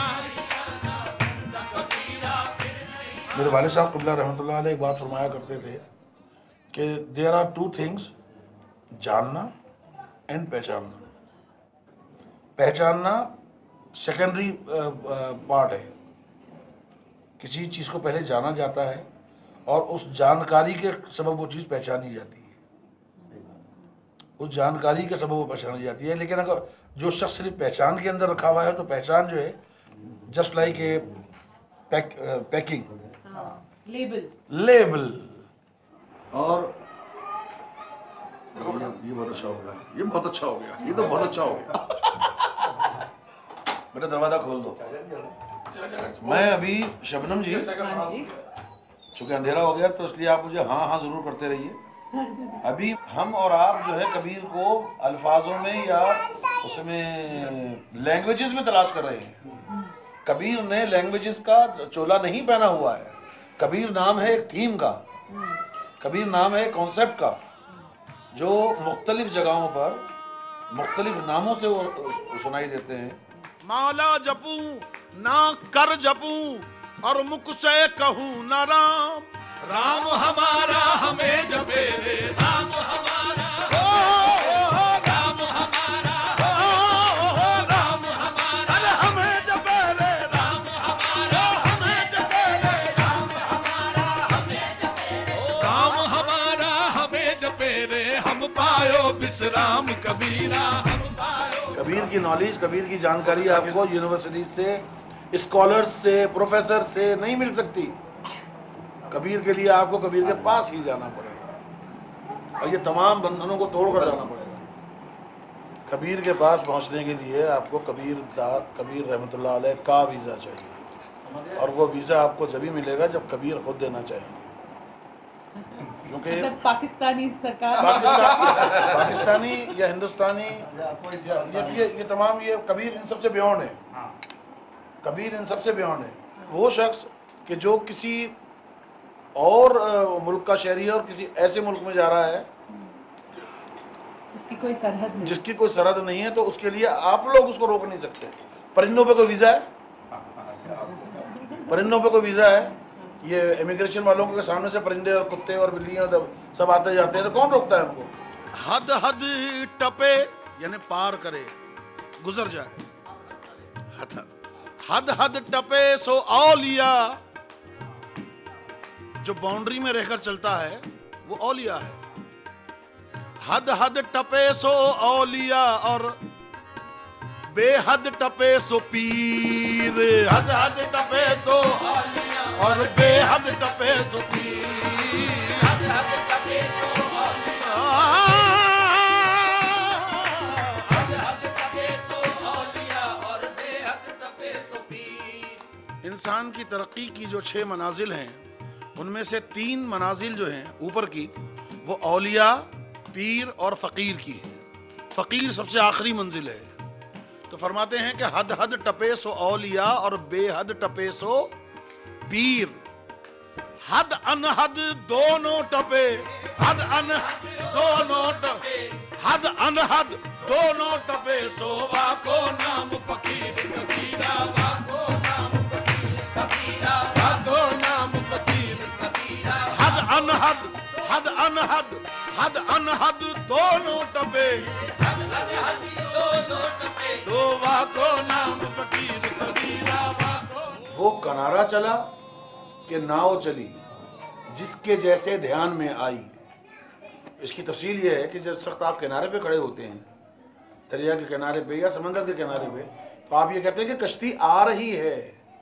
मेरे वाले साहब क़िबला रहमतुल्लाह अलैह एक बात फरमाया करते थे कि देयर आर 2 थिंग्स, जानना एंड पहचानना। पहचानना सेकेंडरी पार्ट है। किसी चीज़ को पहले जाना जाता है और उस जानकारी के सबब वो चीज़ पहचानी जाती है, उस जानकारी के सबब वो पहचानी जाती है। लेकिन अगर जो शख्स सिर्फ पहचान के अंदर रखा हुआ है, तो पहचान जो है just like a packing, label. और ये बहुत अच्छा हो गया, ये बहुत अच्छा हो गया, ये तो बहुत अच्छा हो गया। बेटा दरवाजा खोल दो। मैं अभी शबनम जी, चूंकि अंधेरा हो गया तो इसलिए आप मुझे हाँ हाँ जरूर करते रहिए। अभी हम और आप जो है कबीर को अल्फाजों में या उसमें लैंग्वेजेस में तलाश कर रहे हैं। कबीर ने लैंग्वेजेस का चोला नहीं पहना हुआ है। कबीर नाम है एक थीम का, कबीर नाम है एक कॉन्सेप्ट का, जो मुख्तलिफ जगहों पर मुख्तलिफ नामों से वो सुनाई देते हैं। माला जपूं ना कर जपूं, और मुख से कहूं ना राम। राम हमारा हमें जपे रे, राम हमारा, राम हमारा, राम हमारा हमें जपे रे, राम हमारा हमें जपे रे, राम हमारा हमें जपे रे, राम हमारा हमें जपे रे। हम पायो विश्राम कबीरा, हम पायो कबीर की नॉलेज, कबीर की जानकारी आपको यूनिवर्सिटी से, स्कॉलर्स से, प्रोफेसर से नहीं मिल सकती। कबीर के लिए आपको कबीर के पास ही जाना पड़ेगा और ये तमाम बंधनों को तोड़कर जाना पड़ेगा। कबीर के पास पहुंचने के लिए आपको कबीर रहमतुल्लाह अलैह का वीज़ा चाहिए और वो वीज़ा आपको जब मिलेगा जब कबीर खुद देना चाहेंगे। क्योंकि पाकिस्तानी सरकार, पाकिस्तानी या हिंदुस्तानी ये तमाम, ये कबीर इन सबसे बियॉन्ड है। कबीर इन सबसे बियॉन्ड है। वो शख्स कि जो किसी और मुल्क का शहरी है और किसी ऐसे मुल्क में जा रहा है जिसकी कोई सरहद नहीं है, तो उसके लिए आप लोग उसको रोक नहीं सकते। परिंदों पे कोई वीज़ा है? परिंदों पे कोई वीज़ा है? ये इमिग्रेशन वालों के सामने से परिंदे और कुत्ते और बिल्लियाँ सब आते जाते हैं, तो कौन रोकता है उनको? हद हद टपे यानी पार करे, गुजर जाए। हद हद टपे सो औलिया, जो बाउंड्री में रहकर चलता है वो औलिया है। हद हद टपे सो औलिया और बेहद टपे सो पीर। हद हद टपे सो औलिया और बेहद टपे सो पीर। हद हद टपे सो औलिया, हद हद टपे सो औलिया और बेहद टपे सो पीर। इंसान की तरक्की की जो 6 मनाजिल हैं, उनमें से 3 मनाजिल जो हैं ऊपर की, वो औलिया, पीर और फ़कीर की है। फ़कीर सबसे आखिरी मंजिल है। तो फरमाते हैं कि हद हद टपे सो औलिया और बेहद टपे सो पीर। हद अनहद दोनों टपे, हद अनहद दोनों टपे, हद अनहद दोनों टपे सो वाको नाम फ़कीर कबीरा। वाको नाम फ़कीर कबीरा, वाको नाम फ़कीर कबीरा। हद अनहद, हद अनहद, हद अनहद दोनों टपे, हद अनहद दोनों टपे, दो वाको नाम फ़कीर कबीरा। वाको। वो किनारा चला कि नाव चली, जिसके जैसे ध्यान में आई। इसकी तफसील ये है कि जब सख्त आप किनारे पे खड़े होते हैं, दरिया के किनारे पे या समंदर के किनारे पे, तो आप ये कहते हैं कि कश्ती आ रही है,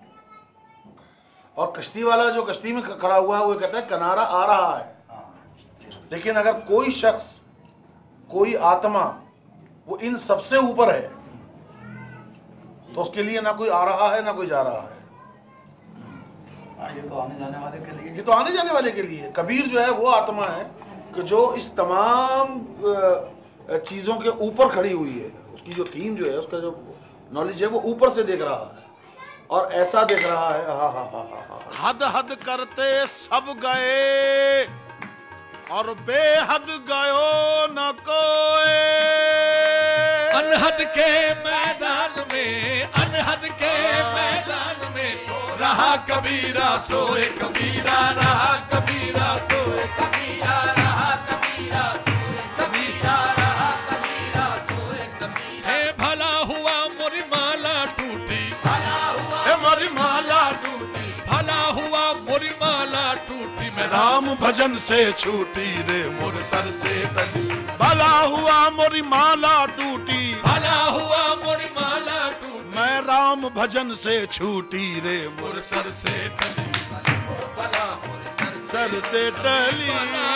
और कश्ती वाला जो कश्ती में खड़ा हुआ है वो कहता है किनारा आ रहा है। लेकिन अगर कोई शख्स, कोई आत्मा वो इन सबसे ऊपर है, तो उसके लिए ना कोई आ रहा है ना कोई जा रहा है। ये तो आने जाने वाले के लिए, ये तो आने जाने वाले के लिए। कबीर जो है वो आत्मा है कि जो इस तमाम चीज़ों के ऊपर खड़ी हुई है। उसकी जो थीम जो है, उसका जो नॉलेज है, वो ऊपर से देख रहा है और ऐसा देख रहा है। हा हा हा हा। हद हद करते सब गए और बेहद गयो न कोई। अनहद के मैदान में, अनहद के मैदान में रहा कबीरा सोए कबीरा, रहा कबीरा सोए कबीरा, रहा कबीरा सोए कबीरा, रहा कबीरा सोए कबीरा। हे भला हुआ मोरी माला टूटी, भला हुआ मोरी माला टूटी, भला हुआ मोरी माला टूटी, मैं राम भजन से छूटी रे मोर सर से टली। भला हुआ मोरी माला टूटी, भला हुआ मोरी माला टूटी, मैं राम भजन से छूटी रे मोर सर से टली। भला मोर सर से टली।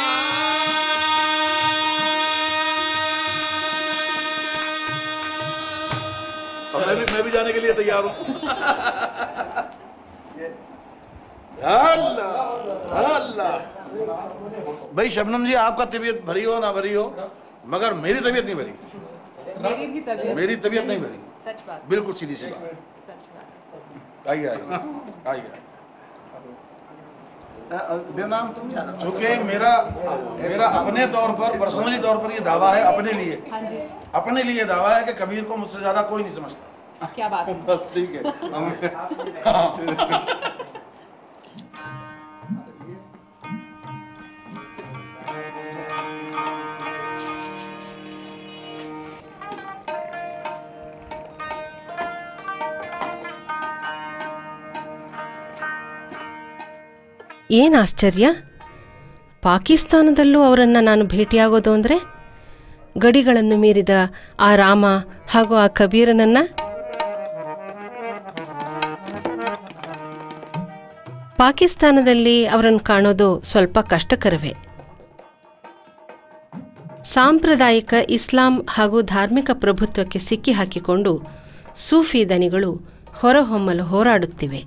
मैं भी जाने के लिए तैयार हूँ। अल्लाह अल्लाह। भाई शबनम जी, आपका तबीयत भरी हो ना भरी हो, मगर मेरी तबीयत नहीं भरी। मेरी तबीयत नहीं भरी, सच बात, बिल्कुल सीधी सी बात। आइए आइए आइए। चूँकि मेरा अपने तौर पर, पर्सनली तौर पर ये दावा है, अपने लिए, अपने लिए दावा है कि कबीर को मुझसे ज्यादा कोई नहीं समझता। क्या बात है? बस ठीक है। ಏನು ಆಶ್ಚರ್ಯ, ಪಾಕಿಸ್ತಾನದಲ್ಲೂ ಅವರನ್ನು ನಾನು ಭೇಟಿಯಾಗೋದು ಅಂದರೆ ಗಡಿಗಳನ್ನು ಮೀರಿದ ಆ ರಾಮ ಹಾಗೂ ಆ ಕಬೀರನನ್ನ ಪಾಕಿಸ್ತಾನದಲ್ಲಿ ಅವರನ್ನು ಕಾಣೋದು ಸ್ವಲ್ಪ ಕಷ್ಟಕರವೇ. ಸಾಂಪ್ರದಾಯಿಕ ಇಸ್ಲಾಂ ಹಾಗೂ ಧಾರ್ಮಿಕ ಪ್ರಭುತ್ವಕ್ಕೆ ಸಿಕ್ಕಿ ಹಾಕಿಕೊಂಡು ಸೂಫಿ ದನಿಗಳು ಹೊರಹೊಮ್ಮಲು ಹೋರಾಡುತ್ತಿವೆ.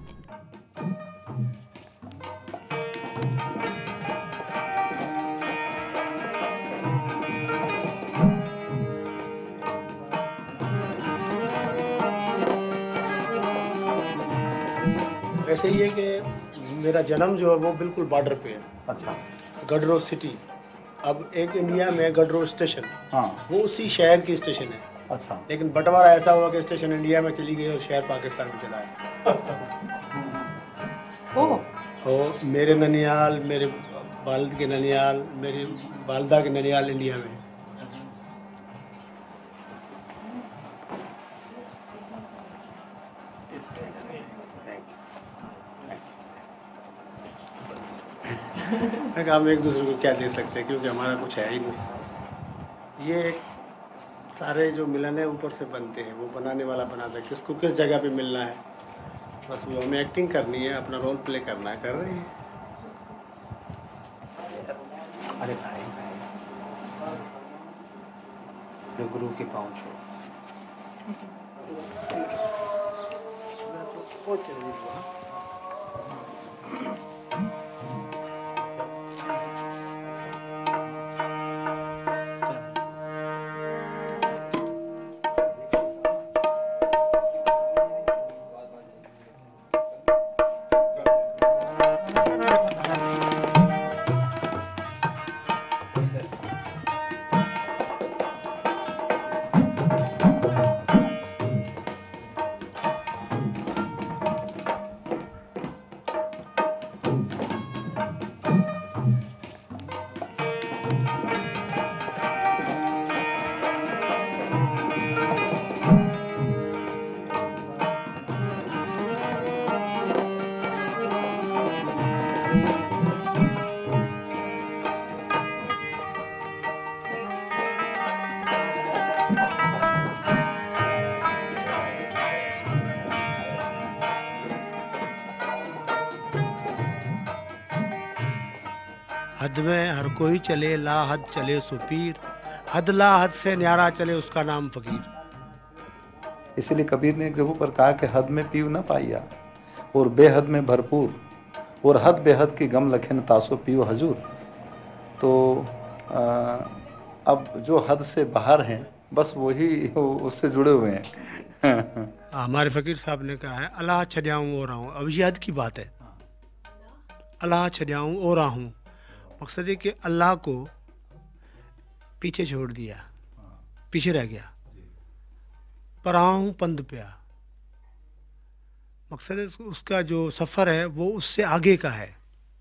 वैसे ये कि मेरा जन्म जो है वो बिल्कुल बॉर्डर पे है. अच्छा. गडरोज सिटी. अब एक इंडिया में गडरोज स्टेशन, हाँ, वो उसी शहर की स्टेशन है. अच्छा. लेकिन बंटवारा ऐसा हुआ कि स्टेशन इंडिया में चली गई और शहर पाकिस्तान में चला है. और मेरे ननियाल, मेरे वालिद के ननियाल, मेरी वालदा के ननियाल इंडिया में. हम एक दूसरे को क्या दे सकते हैं, क्योंकि हमारा कुछ है ही नहीं. ये सारे जो मिलन है ऊपर से बनते हैं, वो बनाने वाला बनाता है किसको किस जगह पे मिलना है. बस वो हमें एक्टिंग करनी है, अपना रोल प्ले करना है, कर रहे हैं. अरे भाई जो गुरु की पहुंच हो. हद में हर कोई चले, ला हद चले सुपीर, हद ला हद से न्यारा चले, उसका नाम फकीर. इसीलिए कबीर ने एक जगह पर कहा कि हद में पीऊ न पाइया और बेहद में भरपूर, और हद बेहद की गम लखे न तासो पीओ हजूर. तो अब जो हद से बाहर हैं बस वही उससे जुड़े हुए हैं. हमारे फकीर साहब ने कहा है अल्लाह छड़ियाऊँ और आऊँ. अब ये हद की बात है. अल्लाह छड़ियाऊँ और आऊँ, मकसद है कि अल्लाह को पीछे छोड़ दिया, पीछे रह गया. पर आऊँ पंद प्या, मकसद है उसका जो सफ़र है वो उससे आगे का है.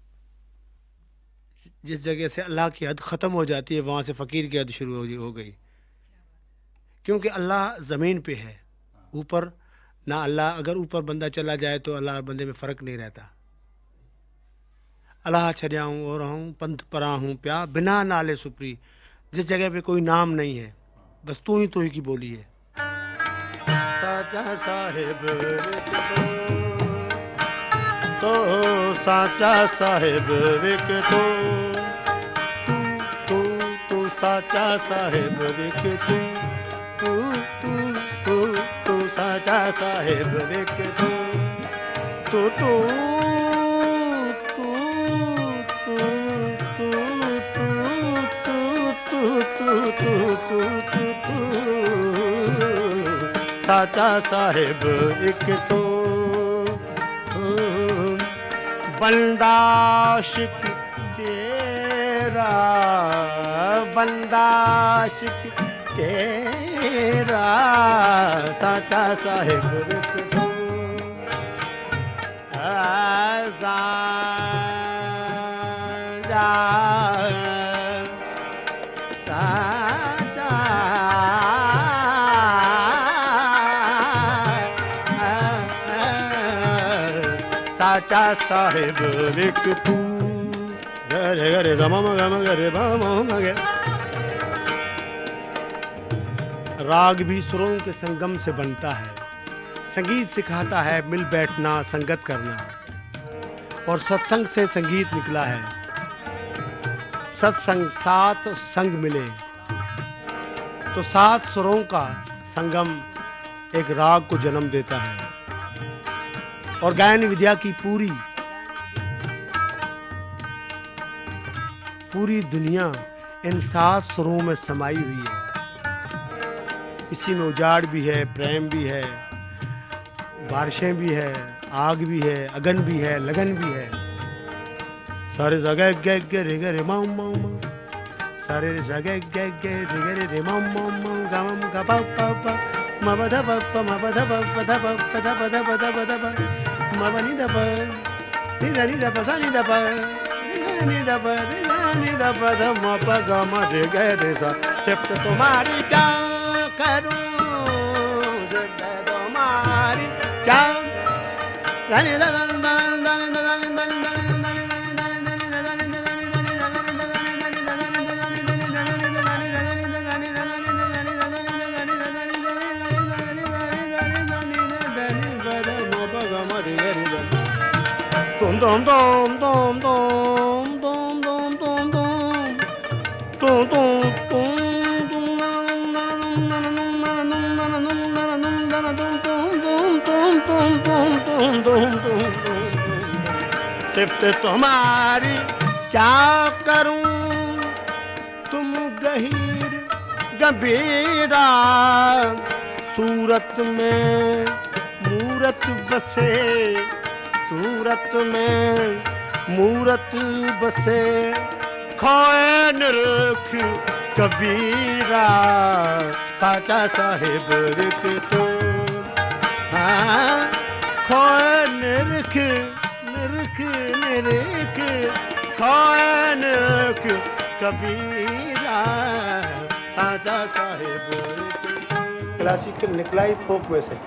जिस जगह से अल्लाह की हद ख़त्म हो जाती है वहाँ से फ़कीर की हद शुरू हो गई. क्योंकि अल्लाह ज़मीन पे है, ऊपर ना. अल्लाह अगर ऊपर बंदा चला जाए तो अल्लाह बंदे में फ़र्क नहीं रहता. अल्लाह छड़ियाऊँ और आऊँ पंथ परा हूँ प्या, बिना नाले सुपरी. जिस जगह पे कोई नाम नहीं है, बस तू ही की बोली है. साचा साहेब तो साचा साहेब विक तू साचा साहेब विक तू साचा साहेब विक तू साचा साहेब एक तो बंदाशिक तेरा, बंदाशिक तेरा, साचा साहेब एक तो साचा साहेब विक तू गरे गरे गम गम गरे बम गे राग भी सुरों के संगम से बनता है। संगीत सिखाता है मिल बैठना, संगत करना, और सत्संग से संगीत निकला है। सत्संग सात संग मिले तो सात सुरों का संगम एक राग को जन्म देता है। और गायन विद्या की पूरी दुनिया इन सात सुरों में समाई हुई है। इसी में उजाड़ भी है, प्रेम भी है, बारिशें भी है, आग भी है, अगन भी है, लगन भी है। सारे जगह गे गे रे गे रे माम माम माम, सारे जगह गे गे रे गे रे माम माम माम, गाम गा पा पा पा, मा बा धा पा पा, मा बा धा पा पा धा पा पा धा पा धा पा धा पा धा पा, मा बा नी धा पा, नी धा पा सा नी धा पा, नी धा पा, नी धा पा धा मा पा गा मा रे गे रे सा। सिर्फ तुम्हारी क्या करूं, सिर्फ तुम्हारी क्या dum dum dum dum dum dum dum dum dum dum. सिफ्त तुम्हारी क्या करूं, तुम गहीर गंभीरा, सूरत में मूरत बसे, सूरत में मूरत बसे, खोए निरख कबीरा, साचा साहिब रिक तो, हाँ खोए निरख निरख निरख, खोए निरख कबीरा, साचा साहिब रिक तो। क्लासिकल निकला ही फोक में से।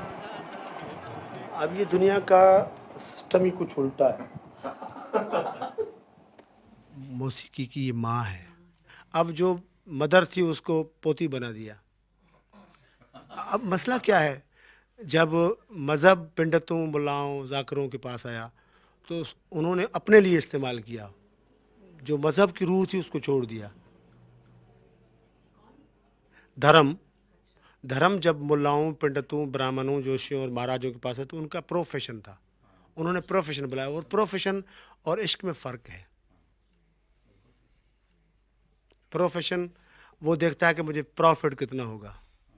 अब ये दुनिया का सिस्टम ही कुछ उल्टा है। मौसीकी की ये माँ है, अब जो मदर थी उसको पोती बना दिया। अब मसला क्या है, जब मज़हब पंडितों, मुल्लाओं, जाकिरों के पास आया तो उन्होंने अपने लिए इस्तेमाल किया, जो मज़हब की रूह थी उसको छोड़ दिया। धर्म जब मुल्लाओं, पंडितों, ब्राह्मणों, जोशियों और महाराजों के पास है तो उनका प्रोफेशन था, उन्होंने प्रोफेशन बुलाया। और प्रोफेशन और इश्क में फ़र्क है। प्रोफेशन वो देखता है कि मुझे प्रॉफिट कितना होगा,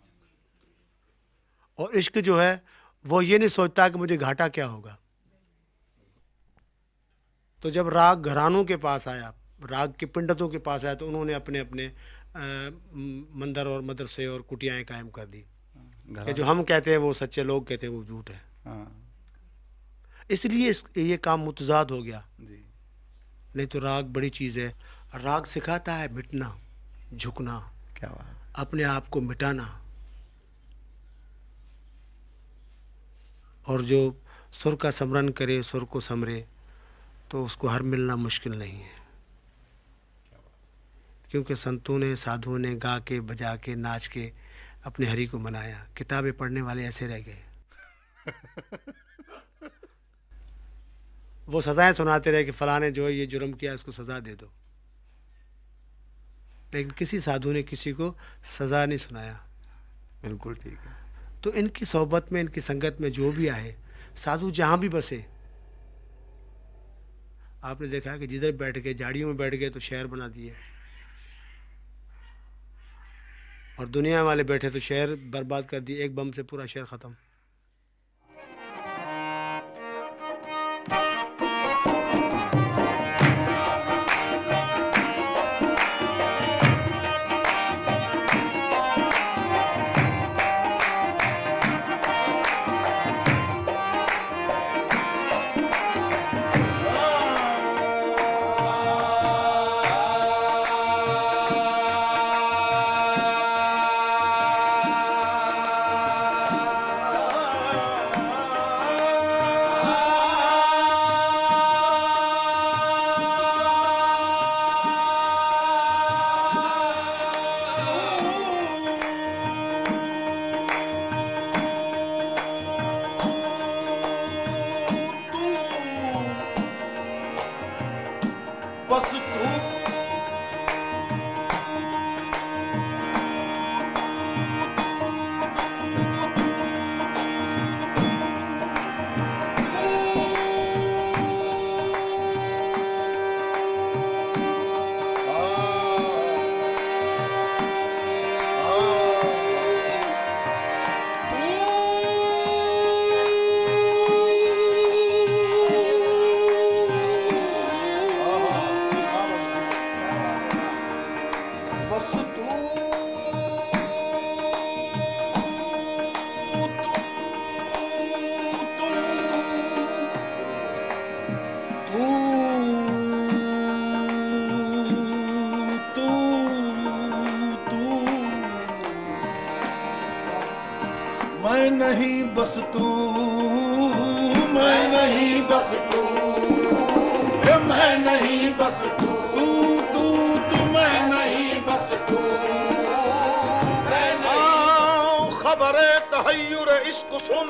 और इश्क जो है वो ये नहीं सोचता कि मुझे घाटा क्या होगा। तो जब राग घरानों के पास आया, राग के पंडितों के पास आया, तो उन्होंने अपने अपने मंदिर और मदरसे और कुटियाएँ कायम कर दी कि जो हम कहते हैं वो सच्चे, लोग कहते हैं वो झूठ है। इसलिए ये काम मुतजाद हो गया। नहीं तो राग बड़ी चीज़ है। राग सिखाता है मिटना, झुकना, क्या बात, अपने आप को मिटाना। और जो सुर का समरण करे, सुर को समरे, तो उसको हर मिलना मुश्किल नहीं है। क्योंकि संतों ने, साधुओं ने गा के, बजा के, नाच के अपने हरि को मनाया। किताबें पढ़ने वाले ऐसे रह गए। वो सजाएं सुनाते रहे कि फलां ने जो ये जुर्म किया इसको सजा दे दो, लेकिन किसी साधु ने किसी को सजा नहीं सुनाया। बिल्कुल ठीक है। तो इनकी सोहबत में, इनकी संगत में जो भी आए, साधु जहां भी बसे, आपने देखा कि जिधर बैठ गए, झाड़ियों में बैठ गए तो शहर बना दिए, और दुनिया वाले बैठे तो शहर बर्बाद कर दिए। एक बम से पूरा शहर खत्म। मैं नहीं बस तू, मैं नहीं बस तू, मैं नहीं बस तू, तू मैं नहीं बस तू। खबरे तहय्युर इश्क सुन,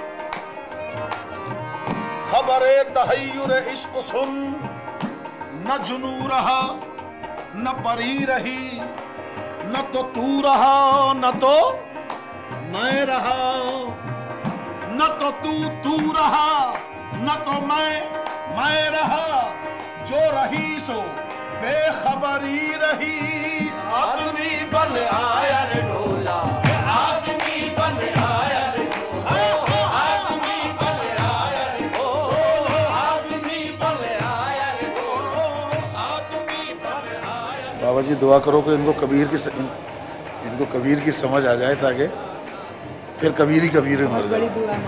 खबरे तहय्युर इश्क सुन, न जुनू रहा न परी रही, न तो तू रहा न तो मैं रहा, न तो तू रहा न तो मैं रहा, जो रही सो बेखबरी रही। आदमी बन आया रे ढोला, आदमी बन आया रे ढोला, आदमी बन आया रे ढोला, आदमी बन आया रे ढोला, आदमी बन आया। बाबा जी दुआ करो कि इनको कबीर की समझ आ जाए, ताकि फिर कबीर ही कबीर मर जाए।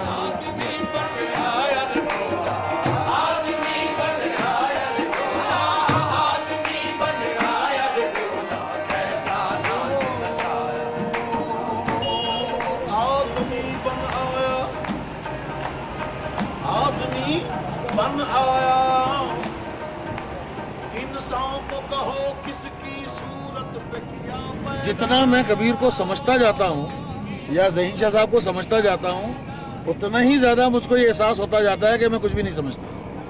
बन आया इंसान को कहो किसकी सूरत पे किया। जितना मैं कबीर को समझता जाता हूँ या ज़हीन शाह साहब को समझता जाता हूँ, उतना ही ज्यादा मुझको ये एहसास होता जाता है कि मैं कुछ भी नहीं समझता।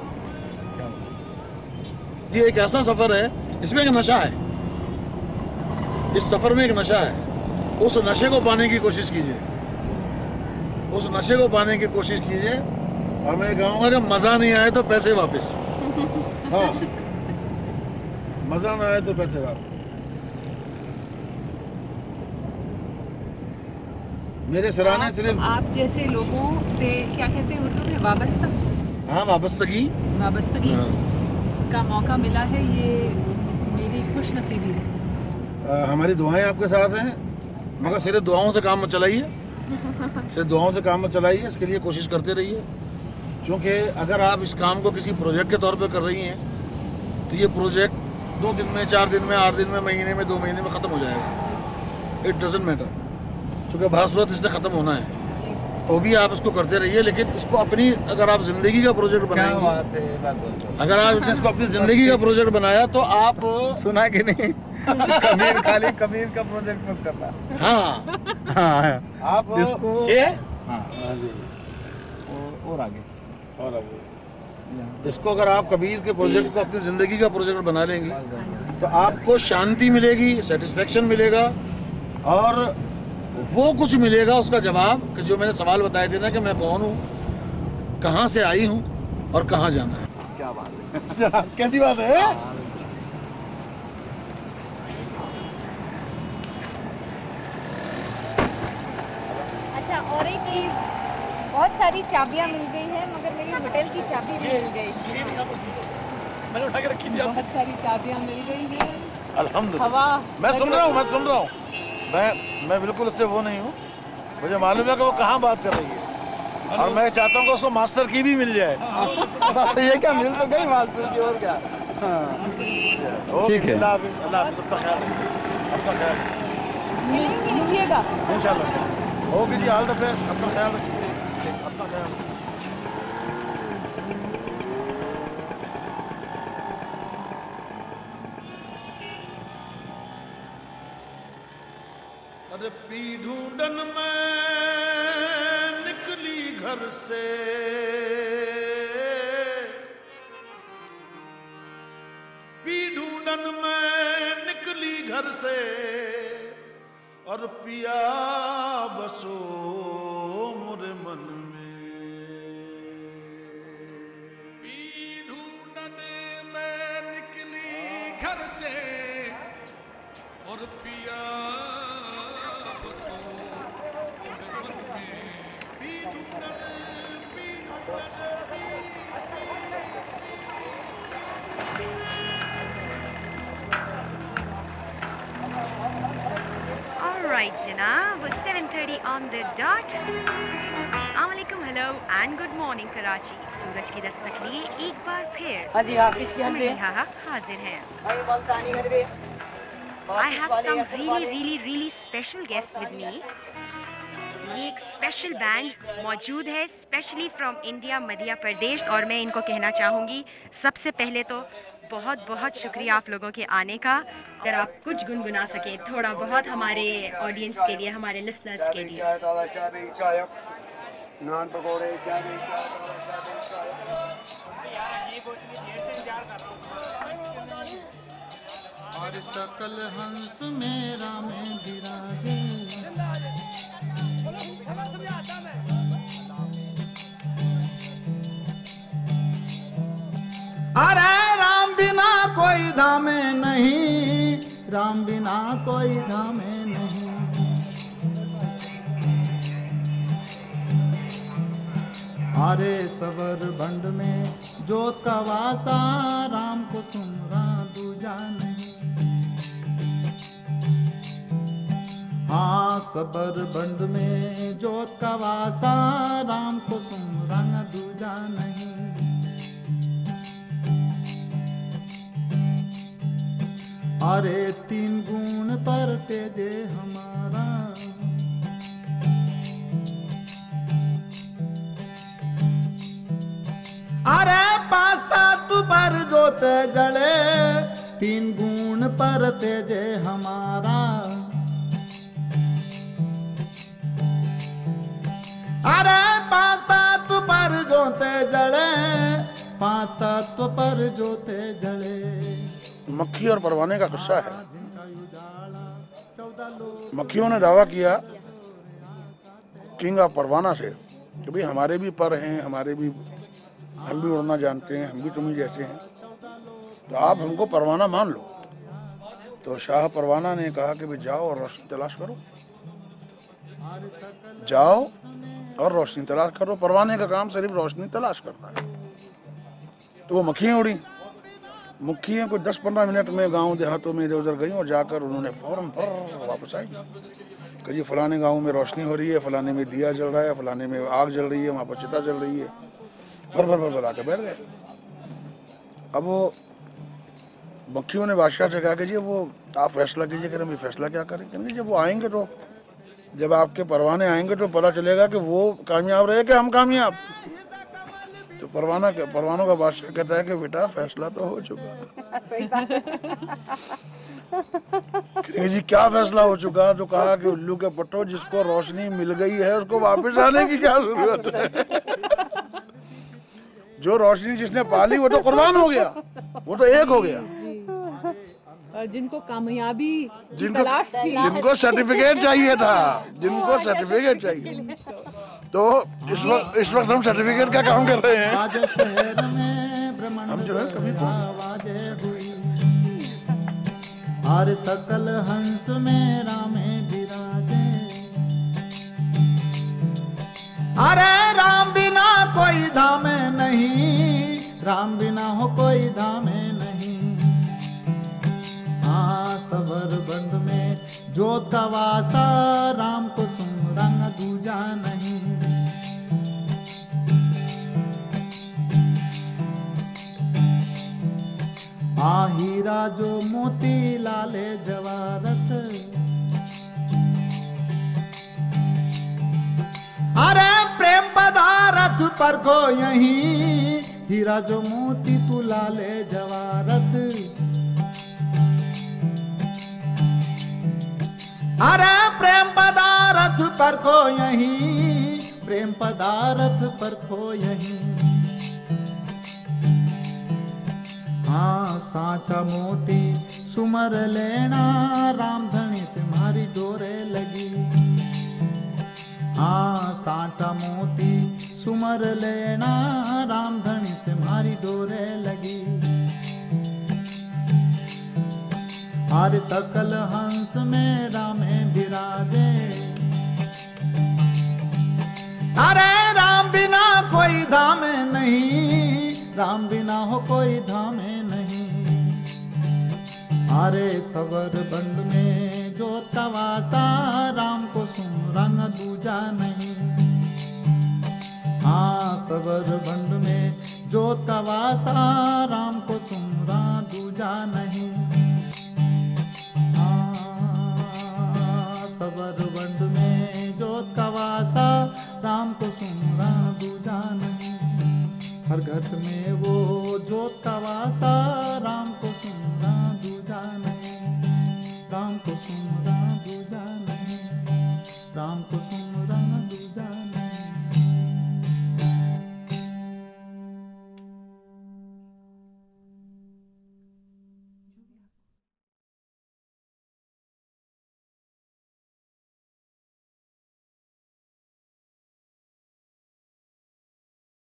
ये एक ऐसा सफर है, इसमें एक नशा है, इस सफर में एक नशा है। उस नशे को पाने की कोशिश कीजिए, उस नशे को पाने की कोशिश कीजिए। और मैं कहूँगा कि मज़ा नहीं आए तो पैसे वापस। हाँ, मज़ा ना आए तो पैसे वापस। मेरे सराहने सिर्फ आप जैसे लोगों से क्या कहते हैं उर्दू में, वाबस्ता। हाँ, वाबस्तगी का मौका मिला है, ये मेरी खुशनसीबी है। हमारी दुआएं आपके साथ हैं, मगर सिर्फ दुआओं से काम मत चलाइए, सिर्फ दुआओं से काम मत चलाइए, इसके लिए कोशिश करते रहिए। क्योंकि अगर आप इस काम को किसी प्रोजेक्ट के तौर पे कर रही हैं तो ये प्रोजेक्ट 2 दिन में, 4 दिन में, 8 दिन में, महीने में, 2 महीने में ख़त्म हो जाएगा। इट डजंट मैटर, चूँकि भासूरत इसने ख़त्म होना है, तो भी आप इसको करते रहिए। लेकिन इसको अपनी, अगर आप ज़िंदगी का प्रोजेक्ट बनाएंगे, अगर आप इसको अपनी ज़िंदगी का प्रोजेक्ट बनाया तो आप सुना कि नहीं कबीर खाली कबीर का प्रोजेक्ट मत करना। हाँ, आप इसको और आगे इसको अगर आप कबीर के प्रोजेक्ट को अपनी ज़िंदगी का प्रोजेक्ट बना लेंगी तो आपको शांति मिलेगी, सेटिस्फेक्शन मिलेगा, और वो कुछ मिलेगा उसका जवाब कि जो मैंने सवाल बताए थे ना कि मैं कौन हूँ, कहाँ से आई हूँ और कहाँ जाना है। क्या बात है, कैसी बात है। अच्छा, और एक चीज़, बहुत सारी चाबियां मिल गई हैं, मगर मेरी होटल की चाबी भी मिल गई। मैंने उठा के रखी थी। बहुत सारी चाबियां मिल गई हैं। अल्हम्दुलिल्लाह, मैं सुन रहा हूँ, मैं बिल्कुल उससे वो नहीं हूँ। मुझे मालूम है कि वो कहाँ बात कर रही है, और मैं चाहता हूँ कि उसको मास्टर की भी मिल जाए। ये क्या, मिल तो गई मास्टर की, और क्या। ठीक है, अल्लाह हाफिज़, सबका ख्याल रखिए, आपका ख्याल मिलिएगा इंशाल्लाह। Okay ji, all the best, अपना ख्याल रखिए, अपना ख्याल। अरे पी ढूंढन में निकली घर से, पी ढूंढन में निकली घर से, और पिया बसो मुरे मन में। पी ढूंढन में निकली घर से, और पिया बसो मुरे मन में। पी ढूंढन, पी ढूंढन, Alright Janab, 7:30 on the dot. Assalamualaikum, hello and good morning Karachi. सूरज की दस्तक लिए एक बार फिर हाँ जी, हाफिज की हल्दे हाजिर हैं। I have some really special guests with me. ये एक स्पेशल बैंड मौजूद है, specially from India, Madhya Pradesh, और मैं इनको कहना चाहूँगी सबसे पहले तो बहुत बहुत शुक्रिया आप लोगों के आने का। अगर आप कुछ गुनगुना सकें थोड़ा बहुत हमारे ऑडियंस के लिए, हमारे लिसनर्स के लिए। नान पकौड़े और सकल हंस मेरा में विराजे। अरे राम बिना कोई धामे नहीं, राम बिना कोई धामे नहीं। अरे सबर बंड में जोत का वासा, राम को सुमरा दूजा नहीं। हाँ सबर बंड में जोत का वासा, राम को सुमरा दूजा नहीं। अरे तीन गुण पर तेजे हमारा, अरे पांच तत्व पर जोते जड़े, तीन गुण पर तेजे हमारा। अरे पांच तत्व पर जोते जड़े, पांच तत्व पर जोते जड़े। मक्खी और परवाने का किस्सा है। मक्खियों ने दावा किया किंग ऑफ परवाना से कि भाई हमारे भी पर हैं, हमारे भी, हम भी उड़ना जानते हैं, हम भी तुम्ही जैसे हैं, तो आप हमको परवाना मान लो। तो शाह परवाना ने कहा कि भाई जाओ और रोशनी तलाश करो, जाओ और रोशनी तलाश करो, परवाने का काम सिर्फ रोशनी तलाश करना है। तो वो मक्खियाँ उड़ी। मक्खियाँ को 10-15 मिनट में गांव देहातों में इधर उधर गई और जाकर उन्होंने फौरन वापस आई कि ये फलाने गांव में रोशनी हो रही है, फलाने में दिया जल रहा है, फलाने में आग जल रही है, वहाँ पर चिता जल रही है। भर भर भर भर आके बैठ गए। अब वो मक्खियों ने बादशाह से कहा कि जी वो आप फैसला कीजिए। कि हम फैसला क्या करें? कहेंगे जब वो आएंगे, तो जब आपके परवाने आएंगे तो पता चलेगा कि वो कामयाब रहे कि हम कामयाब। तो परवानों का बादशाह कहता है कि बेटा फैसला तो हो चुका। जी क्या फैसला हो चुका? तो कहा कि उल्लू के पट्टो, जिसको रोशनी मिल गई है उसको वापस आने की क्या जरूरत है? जो रोशनी जिसने पाली वो तो कुर्बान हो गया, वो तो एक हो गया। जिनको कामयाबी जिनको सर्टिफिकेट चाहिए था, जिनको सर्टिफिकेट चाहिए, तो इस वक्त हम सर्टिफिकेट का काम कर रहे हैं। हम जो है कभी और सकल हंस मेरा में विराजे। अरे राम बिना कोई धामे नहीं, राम बिना हो कोई धामे नहीं। हाँ सबर बंद में जोत का वासा, राम को सुमरन दूजा नहीं। हीरा जो मोती लाले जवारत, अरे प्रेम पदारथ पर को यहीं, हीरा जो मोती तू लाले जवारत। अरे प्रेम पदारथ पर को यहीं, प्रेम पदारथ पर को यहीं। हाँ सांचा मोती सुमर लेना, राम धनी से मारी डोरे लगी। हाँ सांचा मोती सुमर लेना, राम धनी से मारी डोरे लगी। हर सकल हंस मेरा में विराजे। अरे राम बिना कोई धामे नहीं, राम बिना हो कोई धामे नहीं। अरे सबर बंद में जो तवासा, राम को सुमरन दूजा नहीं। हाँ सबर बंद में जो तवासा, राम को सुमरन दूजा नहीं।